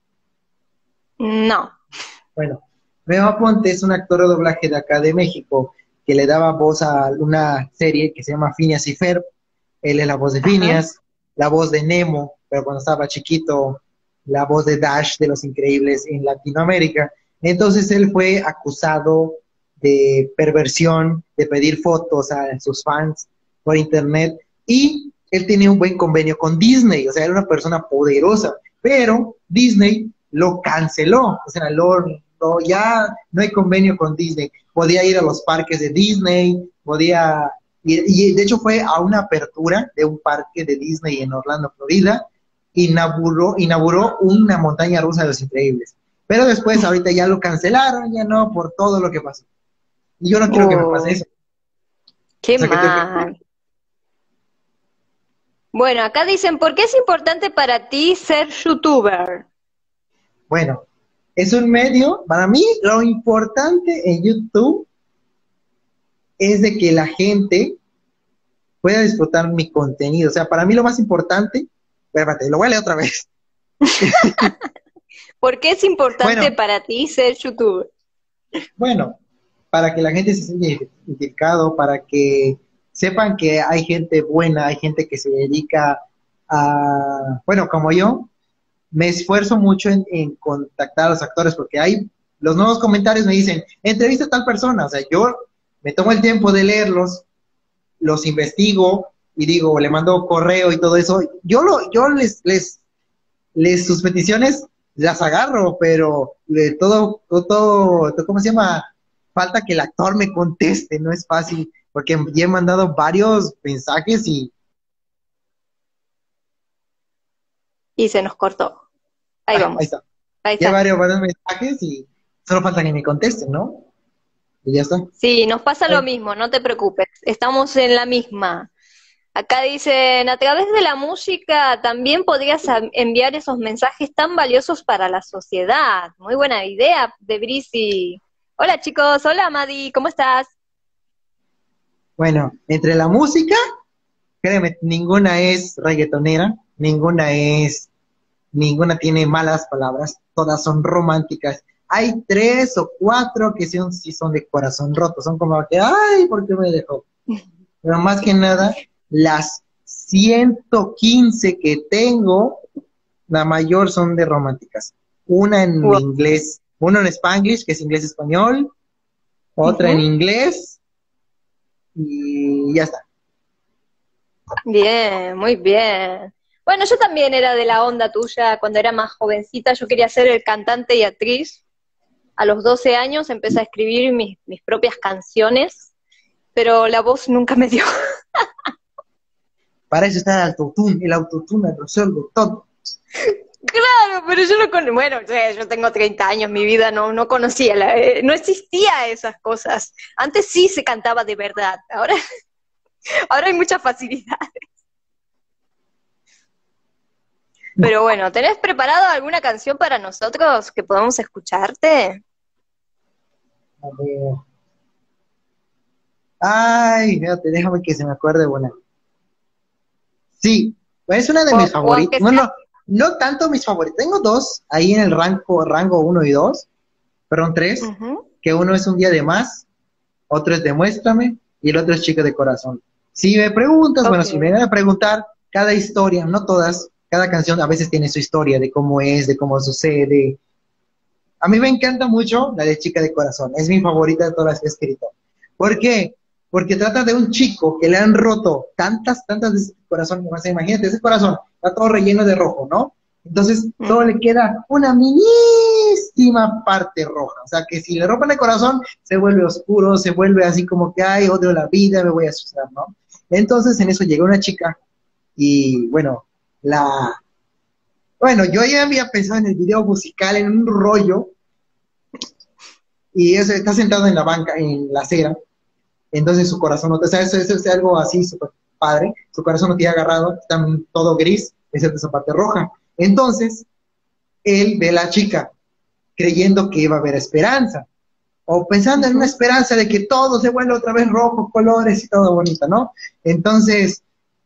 No. Bueno, Mema Ponte es un actor de doblaje de acá de México que le daba voz a una serie que se llama Phineas y Ferb. Él es la voz de Ajá. Phineas, la voz de Nemo, pero cuando estaba chiquito, la voz de Dash de Los Increíbles en Latinoamérica. Entonces él fue acusado de perversión, de pedir fotos a sus fans por internet y él tenía un buen convenio con Disney, o sea, era una persona poderosa, pero Disney lo canceló, o sea, ya no hay convenio con Disney. Podía ir a los parques de Disney, podía y de hecho fue a una apertura de un parque de Disney en Orlando, Florida, inauguró una montaña rusa de los increíbles. Pero después, ahorita ya lo cancelaron, ya no, por todo lo que pasó. Y yo no quiero que me pase Oh, eso. O qué sea, que mal. Bueno, acá dicen, ¿por qué es importante para ti ser youtuber? bueno, es un medio, para mí lo importante en YouTube es de que la gente pueda disfrutar mi contenido. O sea, para mí lo más importante, espérate, lo voy a leer otra vez. ¿Por qué es importante Bueno, para ti ser youtuber? Bueno, para que la gente se sienta identificado, para que sepan que hay gente buena, hay gente que se dedica bueno, como yo, me esfuerzo mucho en contactar a los actores porque hay los nuevos comentarios me dicen, entrevista a tal persona, o sea, yo me tomo el tiempo de leerlos, los investigo y digo, le mando correo y todo eso. Yo sus peticiones las agarro, pero ¿cómo se llama? Falta que el actor me conteste, no es fácil, porque ya he mandado varios mensajes y Y se nos cortó. Ahí ahí vamos. está. Ahí Ya está. varios mensajes y solo falta que me contesten, ¿no? Y ya está. Sí, nos pasa lo Bueno, mismo, no te preocupes. Estamos en la misma. Acá dicen, a través de la música también podrías enviar esos mensajes tan valiosos para la sociedad. Muy buena idea de Brisi. Hola chicos, hola Madi, ¿cómo estás? bueno, entre la música, créeme, ninguna es reggaetonera, ninguna es ninguna tiene malas palabras, todas son románticas. Hay 3 o 4 que sí son de corazón roto, son como que, ay, ¿por qué me dejó? Pero más que nada, las 115 que tengo, la mayor son de románticas. Una en Wow. inglés, uno en Spanglish, que es inglés-español, otra en Ujú. inglés, y ya está. Bien, muy bien. Bueno, yo también era de la onda tuya cuando era más jovencita. Yo quería ser cantante y actriz. A los 12 años empecé a escribir mis propias canciones, pero la voz nunca me dio. Para eso está el autotune resuelve todo. Claro, pero yo no bueno, yo tengo 30 años, mi vida no conocía, no existía esas cosas. Antes sí se cantaba de verdad, ahora hay mucha facilidad. Pero bueno, ¿tenés preparado alguna canción para nosotros que podamos escucharte? A ver. Ay, fíjate, déjame que se me acuerde una. Sí, es una de mis O favoritas. aunque sea... Bueno, no tanto mis favoritos. Tengo dos ahí en el rango 1 y 2, perdón, 3, Ujú. que uno es Un día de más, otro es Demuéstrame y el otro es Chica de Corazón. Si me preguntas, bueno, Ok. si me van a preguntar, cada historia, no todas, cada canción a veces tiene su historia de cómo es, de cómo sucede. A mí me encanta mucho la de Chica de Corazón, es mi favorita de todas las que he escrito. ¿Por qué? Porque trata de un chico que le han roto tantas veces el corazón. O sea, imagínate, ese corazón está todo relleno de rojo, ¿no? Entonces, solo le Ujú. queda una minísima parte roja. O sea, que si le rompen el corazón, se vuelve oscuro, se vuelve así como que, ay, odio la vida, me voy a asustar, ¿no? Entonces, en eso llega una chica y, bueno, yo ya había pensado en el video musical, en un rollo, y está sentado en la banca, en la acera. Entonces su corazón no, o sea, eso es algo así súper padre, su corazón no tiene agarrado, está todo gris, excepto esa parte roja. Entonces, él ve a la chica, creyendo que iba a haber esperanza, o pensando en una Ujú. esperanza de que todo se vuelve otra vez rojo, colores y todo bonito, ¿no? Entonces,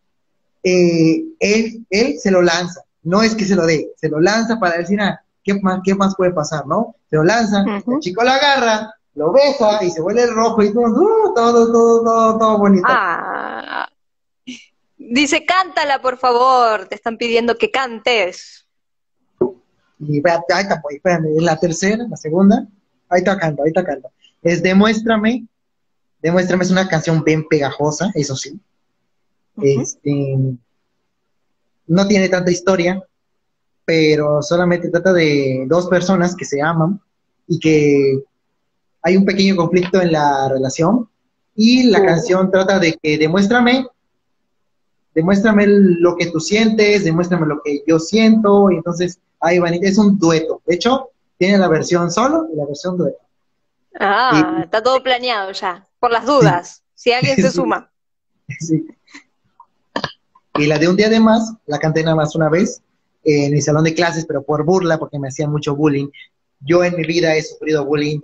él se lo lanza, no es que se lo dé, se lo lanza para decir, ¿qué más puede pasar, no? Se lo lanza, el Ujú. chico lo agarra, lo besa y se vuelve rojo y todo bonito. Ah, dice, cántala, por favor, te están pidiendo que cantes. Y ahí está, pues, espérame, en la tercera, la segunda, ahí está canto. Es Demuéstrame es una canción bien pegajosa, eso sí. Ujú. Este, no tiene tanta historia, pero solamente trata de dos personas que se aman y que hay un pequeño conflicto en la relación. Y la Uh. canción trata de que demuéstrame lo que tú sientes, demuéstrame lo que yo siento, y entonces ahí van, es un dueto. De hecho, tiene la versión solo y la versión dueto. Y Ah, está todo planeado ya, por las sí, dudas, si alguien se sí, suma. sí. Y la de Un día de más, la canté nada más una vez en mi salón de clases, pero por burla, porque me hacían mucho bullying. Yo en mi vida he sufrido bullying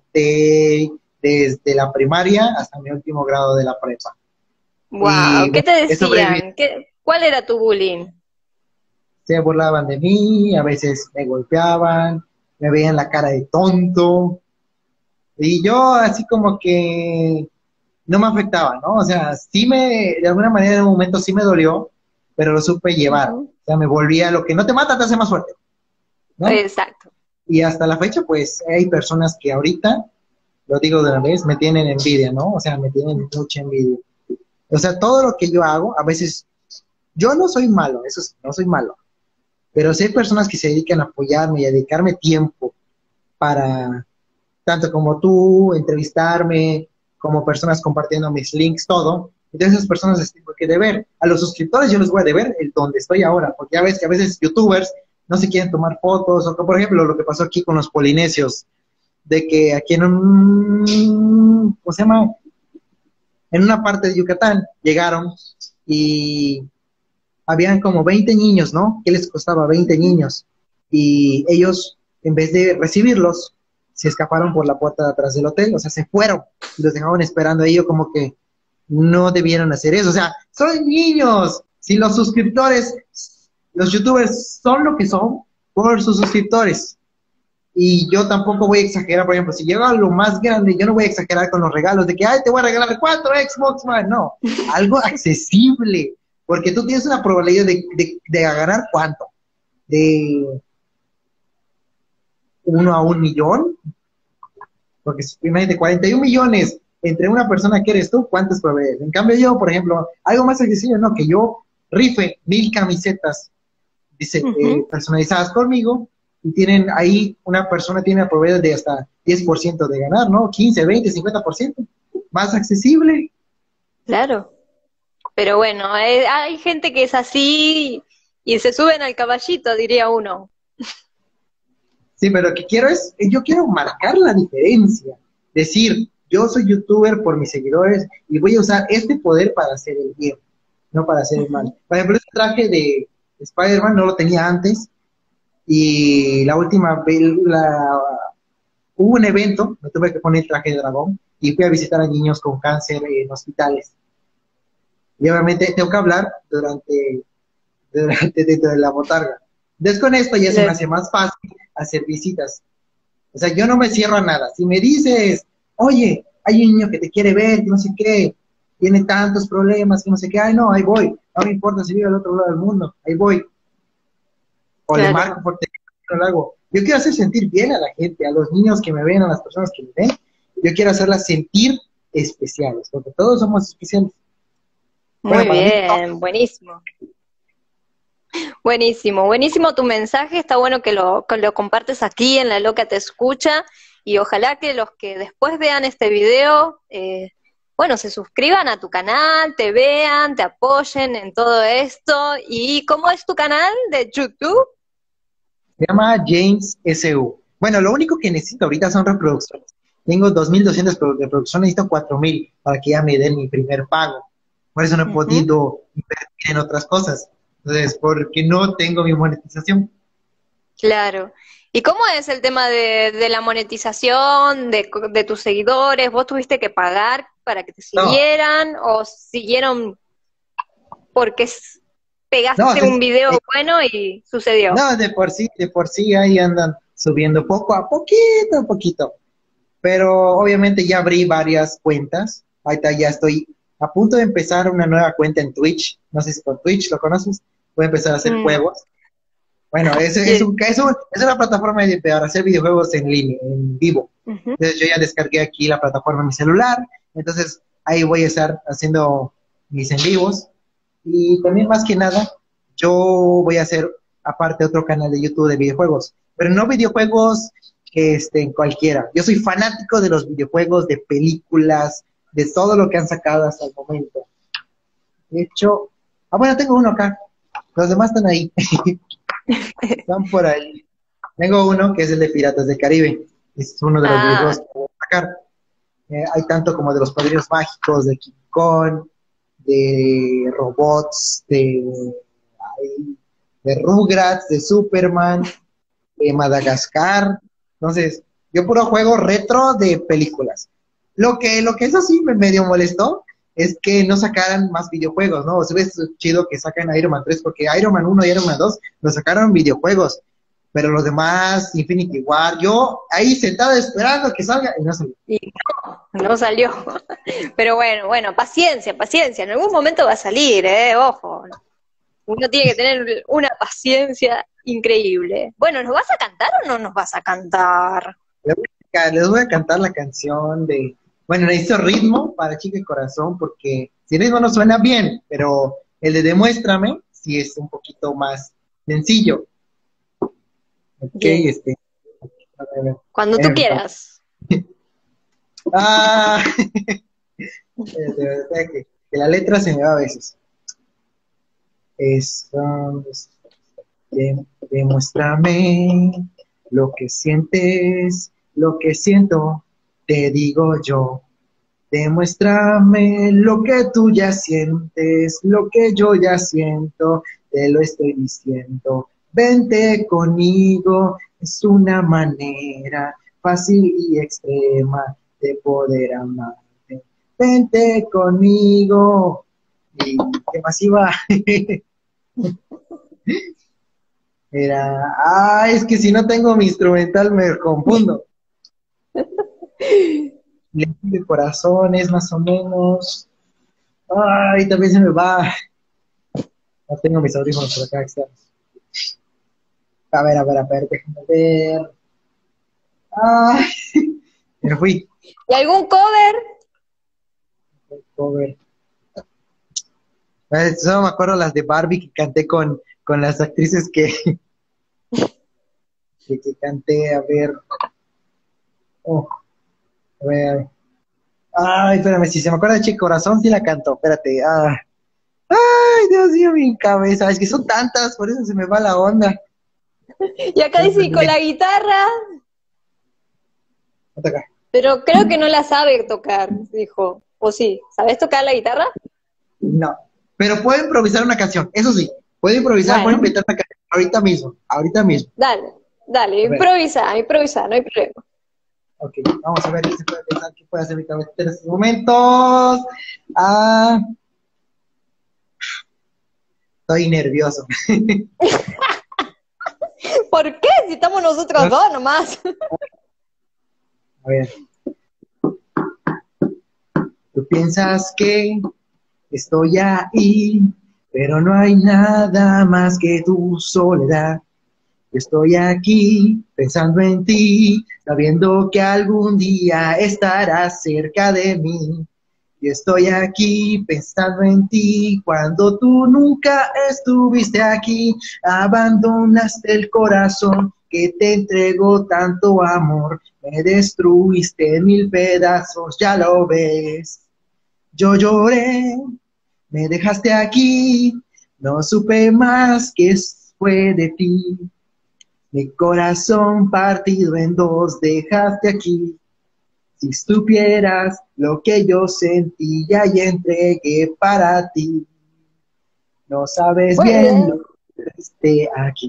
desde la primaria hasta mi último grado de la prepa. Y Wow, ¿qué bueno, te he sobrevivido. decían? ¿Cuál era tu bullying? Se burlaban de mí, a veces me golpeaban, me veían la cara de tonto, y yo así como que no me afectaba, ¿no? O sea, de alguna manera en un momento sí me dolió, pero lo supe llevar. Ujú. O sea, me volvía lo que no te mata te hace más fuerte, ¿no? Exacto. Y hasta la fecha, pues hay personas que ahorita, lo digo de una vez, me tienen envidia, ¿no? O sea, me tienen mucha envidia. O sea, todo lo que yo hago, a veces, yo no soy malo, eso sí, no soy malo, pero si hay personas que se dedican a apoyarme y a dedicarme tiempo para, tanto como tú, entrevistarme, como personas compartiendo mis links, todo. Entonces esas personas les tengo que deber. A los suscriptores yo les voy a deber el donde estoy ahora, porque ya ves que a veces youtubers no se quieren tomar fotos, o por ejemplo lo que pasó aquí con los polinesios, de que aquí ¿cómo se llama? En una parte de Yucatán llegaron y habían como 20 niños, ¿no? ¿Qué les costaba 20 niños? Y ellos, en vez de recibirlos, se escaparon por la puerta de atrás del hotel, o sea, se fueron y los dejaban esperando a ellos como que no debieron hacer eso. O sea, son niños. Si los suscriptores los youtubers son lo que son por sus suscriptores. Y yo tampoco voy a exagerar, por ejemplo, si llego a lo más grande, yo no voy a exagerar con los regalos de que, ay, te voy a regalar 4 Xbox, man. No, algo accesible, porque tú tienes una probabilidad de ganar ¿cuánto? De 1 a 1 millón, porque imagínate, 41 millones entre una persona que eres tú, ¿cuántas probabilidades? En cambio yo, por ejemplo, algo más accesible, ¿no? Que yo rife 1000 camisetas, dice, personalizadas conmigo, y tienen ahí, una persona tiene la probabilidad de hasta 10% de ganar, ¿no? 15, 20, 50%, más accesible. Claro. Pero bueno, hay gente que es así y se suben al caballito, diría uno. Sí, pero lo que quiero es, yo quiero marcar la diferencia, decir, yo soy youtuber por mis seguidores y voy a usar este poder para hacer el bien, no para hacer el mal. Por ejemplo, este traje de Spider-Man no lo tenía antes, y la última vez hubo un evento, me tuve que poner el traje de dragón y fui a visitar a niños con cáncer en hospitales. Y obviamente tengo que hablar dentro de la botarga. Entonces con esto ya se me hace más fácil hacer visitas. O sea, yo no me cierro a nada. Si me dices, oye, hay un niño que te quiere ver, que no sé qué, tiene tantos problemas, que no sé qué, ay no, ahí voy. No me importa si vive al otro lado del mundo, ahí voy. O claro, le marco por teléfono, lo hago. Yo quiero hacer sentir bien a la gente, a los niños que me ven, a las personas que me ven. Yo quiero hacerlas sentir especiales, porque todos somos especiales. Muy bueno, bien, mí, buenísimo. Buenísimo, buenísimo tu mensaje, está bueno que lo compartes aquí en La Loca Te Escucha, y ojalá que los que después vean este video, bueno, se suscriban a tu canal, te vean, te apoyen en todo esto. ¿Y cómo es tu canal de YouTube? Se llama James S.U. Bueno, lo único que necesito ahorita son reproducciones. Tengo 2.200 reproducciones, necesito 4.000 para que ya me den mi primer pago. Por eso no he podido invertir en otras cosas. Entonces, porque no tengo mi monetización. Claro. ¿Y cómo es el tema de la monetización, de tus seguidores? ¿Vos tuviste que pagar para que te siguieran o siguieron porque pegaste un video bueno y sucedió? No, de por sí ahí andan subiendo poco a poquito. Pero obviamente ya abrí varias cuentas. Ahorita ya estoy a punto de empezar una nueva cuenta en Twitch. No sé si con Twitch lo conoces. Voy a empezar a hacer juegos. Bueno, es una plataforma para hacer videojuegos en línea, en vivo. Entonces yo ya descargué aquí la plataforma en mi celular. Entonces ahí voy a estar haciendo mis en vivos. Y también más que nada, yo voy a hacer aparte otro canal de YouTube de videojuegos. Pero no videojuegos en cualquiera. Yo soy fanático de los videojuegos, de películas, de todo lo que han sacado hasta el momento. De hecho, bueno, tengo uno acá. Los demás están ahí. Están por ahí. Tengo uno que es el de Piratas del Caribe. Es uno de los videojuegos que voy a sacar. Hay tanto como de los Padrinos Mágicos, de King Kong, de robots, de Rugrats, de Superman, de Madagascar. Entonces, yo puro juego retro de películas. Lo que eso sí me medio molestó es que no sacaran más videojuegos, ¿no? O sea, es chido que saquen Iron Man 3, porque Iron Man 1 y Iron Man 2 lo sacaron videojuegos, pero los demás, Infinity War, yo ahí sentado esperando que salga y no salió. Y no salió. Pero bueno, paciencia, en algún momento va a salir, ojo. Uno tiene que tener una paciencia increíble. Bueno, ¿nos vas a cantar o no nos vas a cantar? Les voy a cantar la canción de... Bueno, necesito ritmo para Chica y Corazón, porque si el ritmo no suena bien, pero el de Demuéstrame sí es un poquito más sencillo. Ok, cuando tú quieras. Que la letra se me va a veces. Demuéstrame lo que sientes, lo que siento, te digo yo. Demuéstrame lo que tú ya sientes, lo que yo ya siento, te lo estoy diciendo. Vente conmigo, es una manera fácil y extrema de poder amarte. Vente conmigo. ¿Y qué más iba? Era, es que si no tengo mi instrumental me confundo. Lente de corazones, más o menos. Ay, también se me va. No tengo mis audífonos por acá externos. A ver, déjame ver. Ay, me fui. ¿Y algún cover? Cover. Solo me acuerdo las de Barbie que canté con las actrices que canté. A ver. Oh, a ver. Ay, espérame, si se me acuerda de Che Corazón, sí la canto. Espérate. Ay, Dios mío, mi cabeza. Es que son tantas, por eso se me va la onda. Y acá dice, "Y con la guitarra", Acá. pero creo que no la sabe tocar, dijo. ¿O sí? ¿Sabes tocar la guitarra? No. Pero puedo improvisar una canción, eso sí. Puedo improvisar, puedo Bueno, inventar una canción ahorita mismo. Ahorita mismo. dale, dale, A ver. improvisa, no hay problema. Ok, vamos a ver qué se puede pensar, qué puede hacer mi cabeza en estos momentos. Ah, estoy nervioso. ¿Por qué? Si estamos nosotros dos nomás. A ver, tú piensas que estoy ahí, pero no hay nada más que tu soledad. Estoy aquí pensando en ti, sabiendo que algún día estarás cerca de mí. Y estoy aquí pensando en ti cuando tú nunca estuviste aquí. Abandonaste el corazón que te entregó tanto amor. Me destruiste en mil pedazos, ya lo ves. Yo lloré, me dejaste aquí, no supe más que fue de ti. Mi corazón partido en dos dejaste aquí. Si supieras lo que yo sentía y entregué para ti, no sabes Muy bien bien. lo que esté aquí.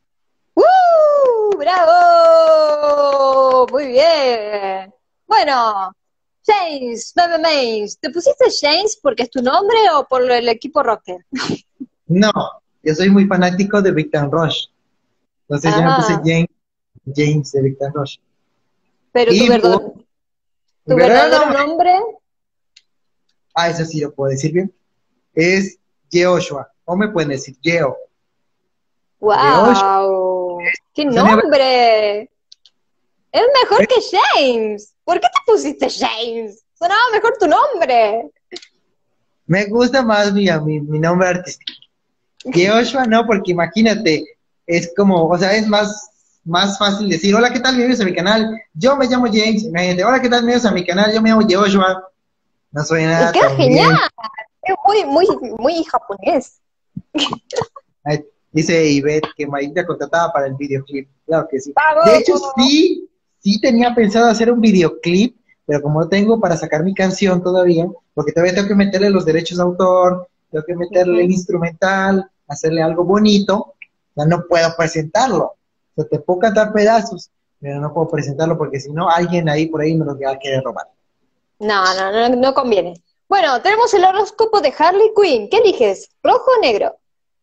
¡Bravo! Muy bien. Bueno, James, Meme Maze, ¿te pusiste James porque es tu nombre o por el equipo rocker? No, yo soy muy fanático de Victor Rush. Entonces yo me puse Ah, James de Victor Rush. pero Y por, tu ¿verdad? verdadero No, nombre, eso sí lo puedo decir bien. Es Yehoshua. O me pueden decir Yeo. Yehoshua. wow, qué Suena- nombre. Es mejor que James. ¿Por qué te pusiste James? Sonaba mejor tu nombre. Me gusta más mi nombre artístico. Yehoshua no, porque imagínate, es como, o sea, es más fácil decir, hola, ¿qué tal? Bienvenidos a mi canal, yo me llamo James, imagínate, hola, ¿qué tal? Bienvenidos a mi canal, yo me llamo Yehoshua, no soy Y nada queda tan genial. bien. Es muy japonés. Ay, dice Ivette que Maíta contrataba para el videoclip, claro que sí. De hecho, ¡Bravo! sí tenía pensado hacer un videoclip, pero como no tengo para sacar mi canción todavía, porque todavía tengo que meterle los derechos de autor, tengo que meterle el Ujú. instrumental, hacerle algo bonito, ya no puedo presentarlo. O sea, te puedo cantar pedazos, pero no puedo presentarlo porque si no, alguien ahí por ahí me lo va a querer robar. No conviene. Bueno, tenemos el horóscopo de Harley Quinn. ¿Qué eliges? ¿Rojo o negro?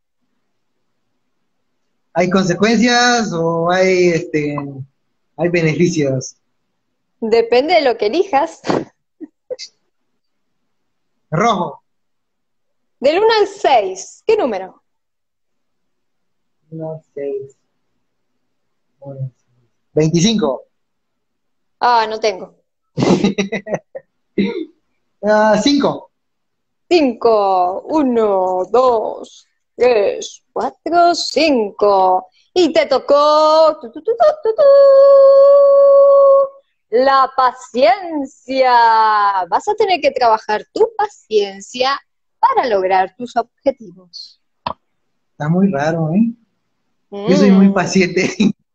¿Hay consecuencias o hay beneficios? Depende de lo que elijas. Rojo. Del 1 al 6, ¿qué número? 1, 6, 25. No tengo. 5. 5, 1, 2, 3, 4, 5. Y te tocó la paciencia. Vas a tener que trabajar tu paciencia para lograr tus objetivos. Está muy raro, ¿eh? Yo soy muy Mm, paciente.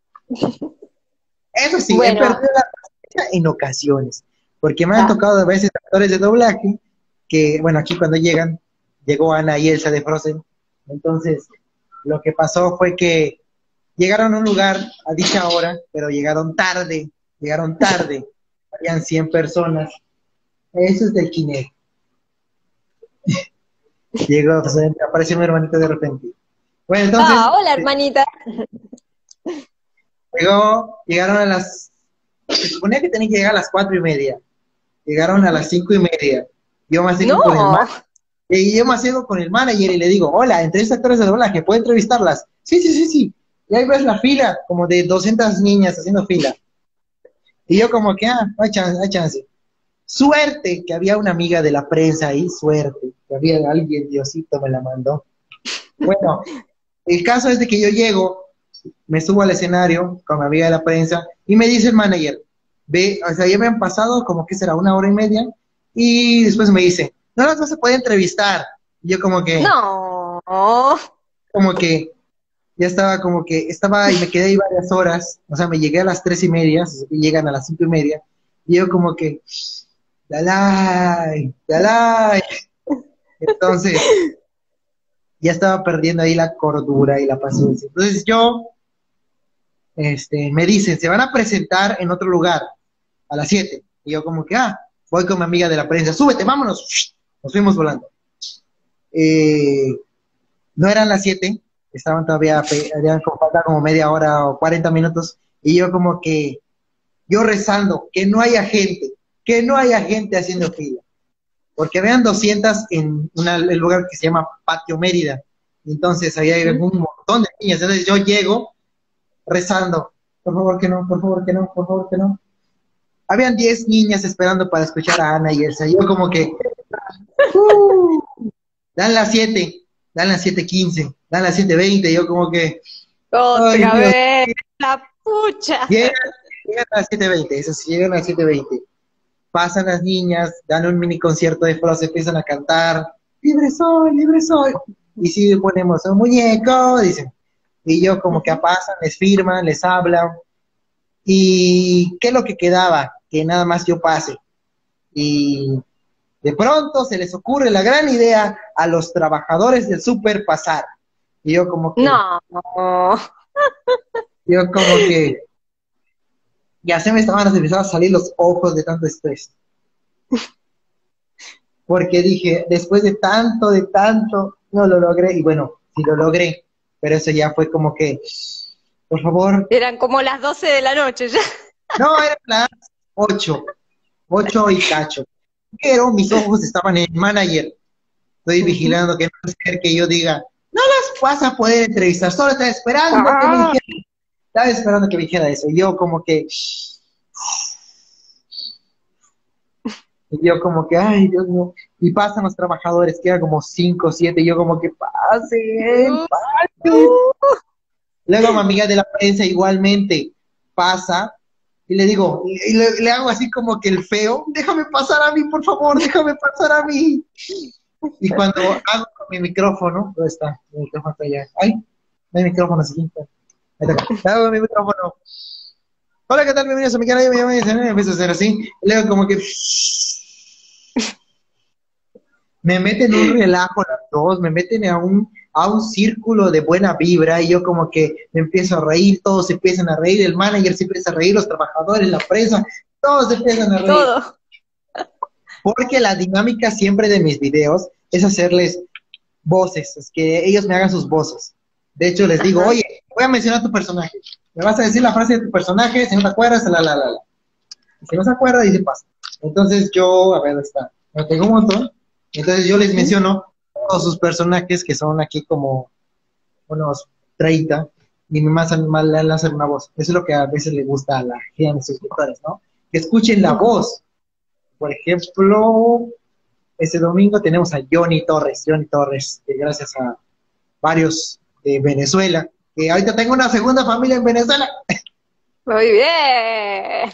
Eso sí, he bueno, perdido la paciencia en ocasiones, porque me han ah, tocado a veces actores de doblaje que, bueno, aquí cuando llegó Ana y Elsa de Frozen, entonces lo que pasó fue que llegaron a un lugar a dicha hora, pero llegaron tarde, habían 100 personas, eso es del Kinect. Llegó, pues, apareció mi hermanito de repente. Bueno, entonces, Ah, hola, hermanita. llegaron a las, se suponía que tenía que llegar a las 4:30. Llegaron a las 5:30. Yo me acerco con el No. manager, y yo me acerco con el manager y le digo, hola, entre estas actores de doblaje, ¿puedo entrevistarlas? Sí, sí, sí, sí. Y ahí ves la fila, como de 200 niñas haciendo fila. Y yo como que, hay chance, hay chance. Suerte que había una amiga de la prensa ahí, suerte, que había alguien, Diosito me la mandó. Bueno, el caso es de que yo llego, me subo al escenario con mi amiga de la prensa y me dice el manager, ve, o sea, ya me han pasado como que será 1 hora y media y después me dice, no las vas a poder entrevistar. Y yo No. como que, ya estaba como que, estaba y me quedé ahí varias horas, o sea, me llegué a las 3:30, y llegan a las 5:30, y yo como que, Dalai, Dalai. Entonces, ya estaba perdiendo ahí la cordura y la paciencia. Entonces me dicen, se van a presentar en otro lugar a las 7. Y yo como que, voy con mi amiga de la prensa, súbete, vámonos. Nos fuimos volando. Eh, no eran las 7, estaban todavía, habían faltado como media hora o 40 minutos. Y yo como que, yo rezando, que no haya gente, que no haya gente haciendo fila. Porque vean 200 en el lugar que se llama Patio Mérida. Entonces ahí hay un montón de niñas. Entonces yo llego rezando, por favor que no, por favor que no, por favor que no. Habían 10 niñas esperando para escuchar a Ana y Elsa. Yo como que, uh, dan las 7, dan las 7:15, dan las 7:20. Yo como que, ay Otra Dios, vez. La pucha. llegan, llegan a las 7:20, eso sí, llegan a las 7:20. Pasan las niñas, dan un mini concierto de Frost, empiezan a cantar, libre soy, libre soy. Y si ponemos un muñeco, dicen. Y yo como que pasan, les firman, les hablan. ¿Y qué es lo que quedaba? Que nada más yo pase. Y de pronto se les ocurre la gran idea a los trabajadores del súper pasar. Y No. yo como que, ya se me estaban empezando a salir los ojos de tanto estrés. Porque dije, después de tanto, no lo logré. Y bueno, sí lo logré, pero eso ya fue como que, por favor, Eran como las 12 de la noche ya. no, era las 8, 8 y cacho. Pero mis ojos estaban en el manager. Estoy vigilando que no sea que yo diga, no las vas a poder entrevistar, solo Ah. estaba esperando que me dijera eso. Y yo como que, ay, Dios mío. Y pasan los trabajadores, quedan como 5 o 7, y yo como que pasen, Uh, pasen. uh. Luego mi amiga de la prensa igualmente pasa, y le digo, y le hago así como que el feo, déjame pasar a mí, por favor, déjame pasar a mí. Y cuando hago con mi micrófono, ¿dónde está? Mi micrófono está allá. Ay, no hay micrófono, aquí está. Ahí está. Hago mi micrófono. Hola, ¿qué tal? Bienvenidos a mi canal. Yo me llamo Yesen, empiezo a hacer así. Y luego como que me meten un relajo las dos, me meten a un círculo de buena vibra y yo como que me empiezo a reír, todos se empiezan a reír, el manager se empieza a reír, los trabajadores, la prensa, todos se empiezan a reír. Todo. Porque la dinámica siempre de mis videos es hacerles voces, es que ellos me hagan sus voces. De hecho, les digo, Ajá. oye, voy a mencionar tu personaje. Me vas a decir la frase de tu personaje, si no te acuerdas, la. Y si no se acuerda, dice pasa. Entonces yo, a ver, ¿dónde está? Me tengo un montón. Entonces yo les menciono todos sus personajes, que son aquí como unos 30, y me le hacen una voz. Eso es lo que a veces le gusta a la gente, a los suscriptores, ¿no? Que escuchen la voz. Por ejemplo, este domingo tenemos a Johnny Torres, que gracias a varios de Venezuela, que ahorita tengo una segunda familia en Venezuela, Muy bien.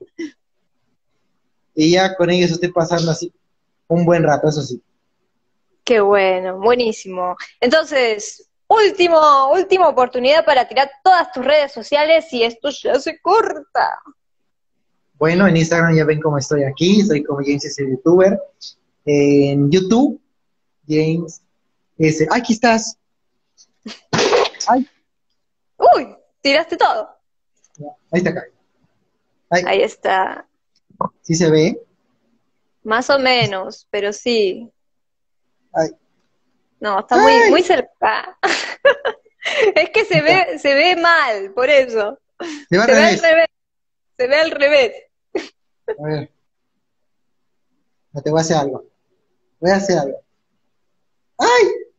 y ya con ellos estoy pasando así un buen rato, eso sí. Qué bueno, buenísimo. Entonces, última oportunidad para tirar todas tus redes sociales y esto ya se corta. Bueno, en Instagram ya ven cómo estoy aquí, soy como James S. YouTuber. En YouTube, James S. Aquí estás. Ay, Uy, tiraste todo. ahí está acá. Ay, Ahí está. ¿sí se ve? Más o menos, pero sí. Ay, No, está muy, ay, muy cerca. Es que se ve mal, por eso. Se va al Se ve al revés. revés, se ve al revés. A ver, no te voy a hacer algo. Voy a hacer algo. ¡Ay!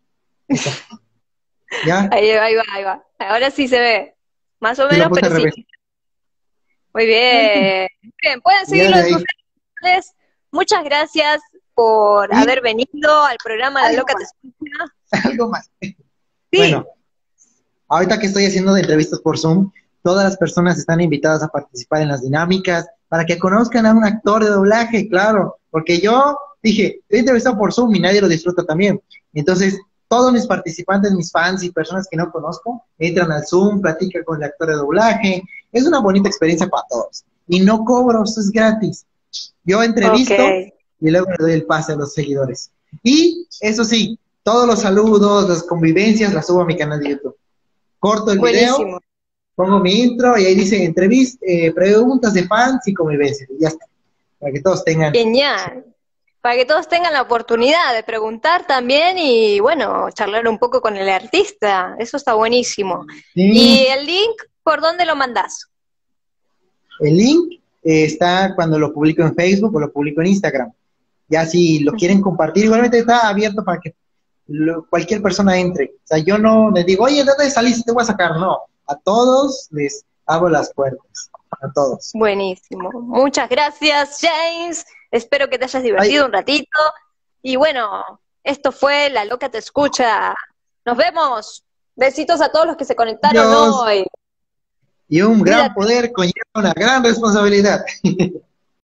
¿Ya? Ahí va, ahí va. Ahora sí se ve. Más o Sí, lo menos, puse pero al sí. revés. Muy bien. Bien, pueden Y ya seguirlo de en sus ahí, redes sociales. Muchas gracias por y haber venido al programa La algo Loca Te más, Escucha. algo más. Sí, Bueno, ahorita que estoy haciendo de entrevistas por Zoom, todas las personas están invitadas a participar en las dinámicas para que conozcan a un actor de doblaje, claro, porque yo dije, he entrevistado por Zoom y nadie lo disfruta también. Entonces, todos mis participantes, mis fans y personas que no conozco, entran al Zoom, platican con el actor de doblaje. Es una bonita experiencia para todos. Y no cobro, eso es gratis. Yo ok. entrevisto y luego le doy el pase a los seguidores. Y eso sí, todos los saludos, las convivencias las subo a mi canal de YouTube. Corto el video, Buenísimo. pongo mi intro y ahí dice preguntas de fans y convivencias. Y ya está. Para que todos tengan. Genial. Para que todos tengan la oportunidad de preguntar también y, bueno, charlar un poco con el artista. Eso está buenísimo. ¿Y Sí, el link, por dónde lo mandás? el link está cuando lo publico en Facebook o lo publico en Instagram. Ya si lo quieren compartir, igualmente está abierto para que cualquier persona entre. O sea, yo no les digo, oye, ¿de dónde saliste? Te voy a sacar. No, a todos les abro las puertas. A todos. Buenísimo. Muchas gracias, James. Espero que te hayas Ay, divertido un ratito. Y bueno, esto fue La Loca Te Escucha. Nos vemos. Besitos a todos los que se conectaron Dios. hoy. Y un gran Cuídate. poder conlleva una gran responsabilidad.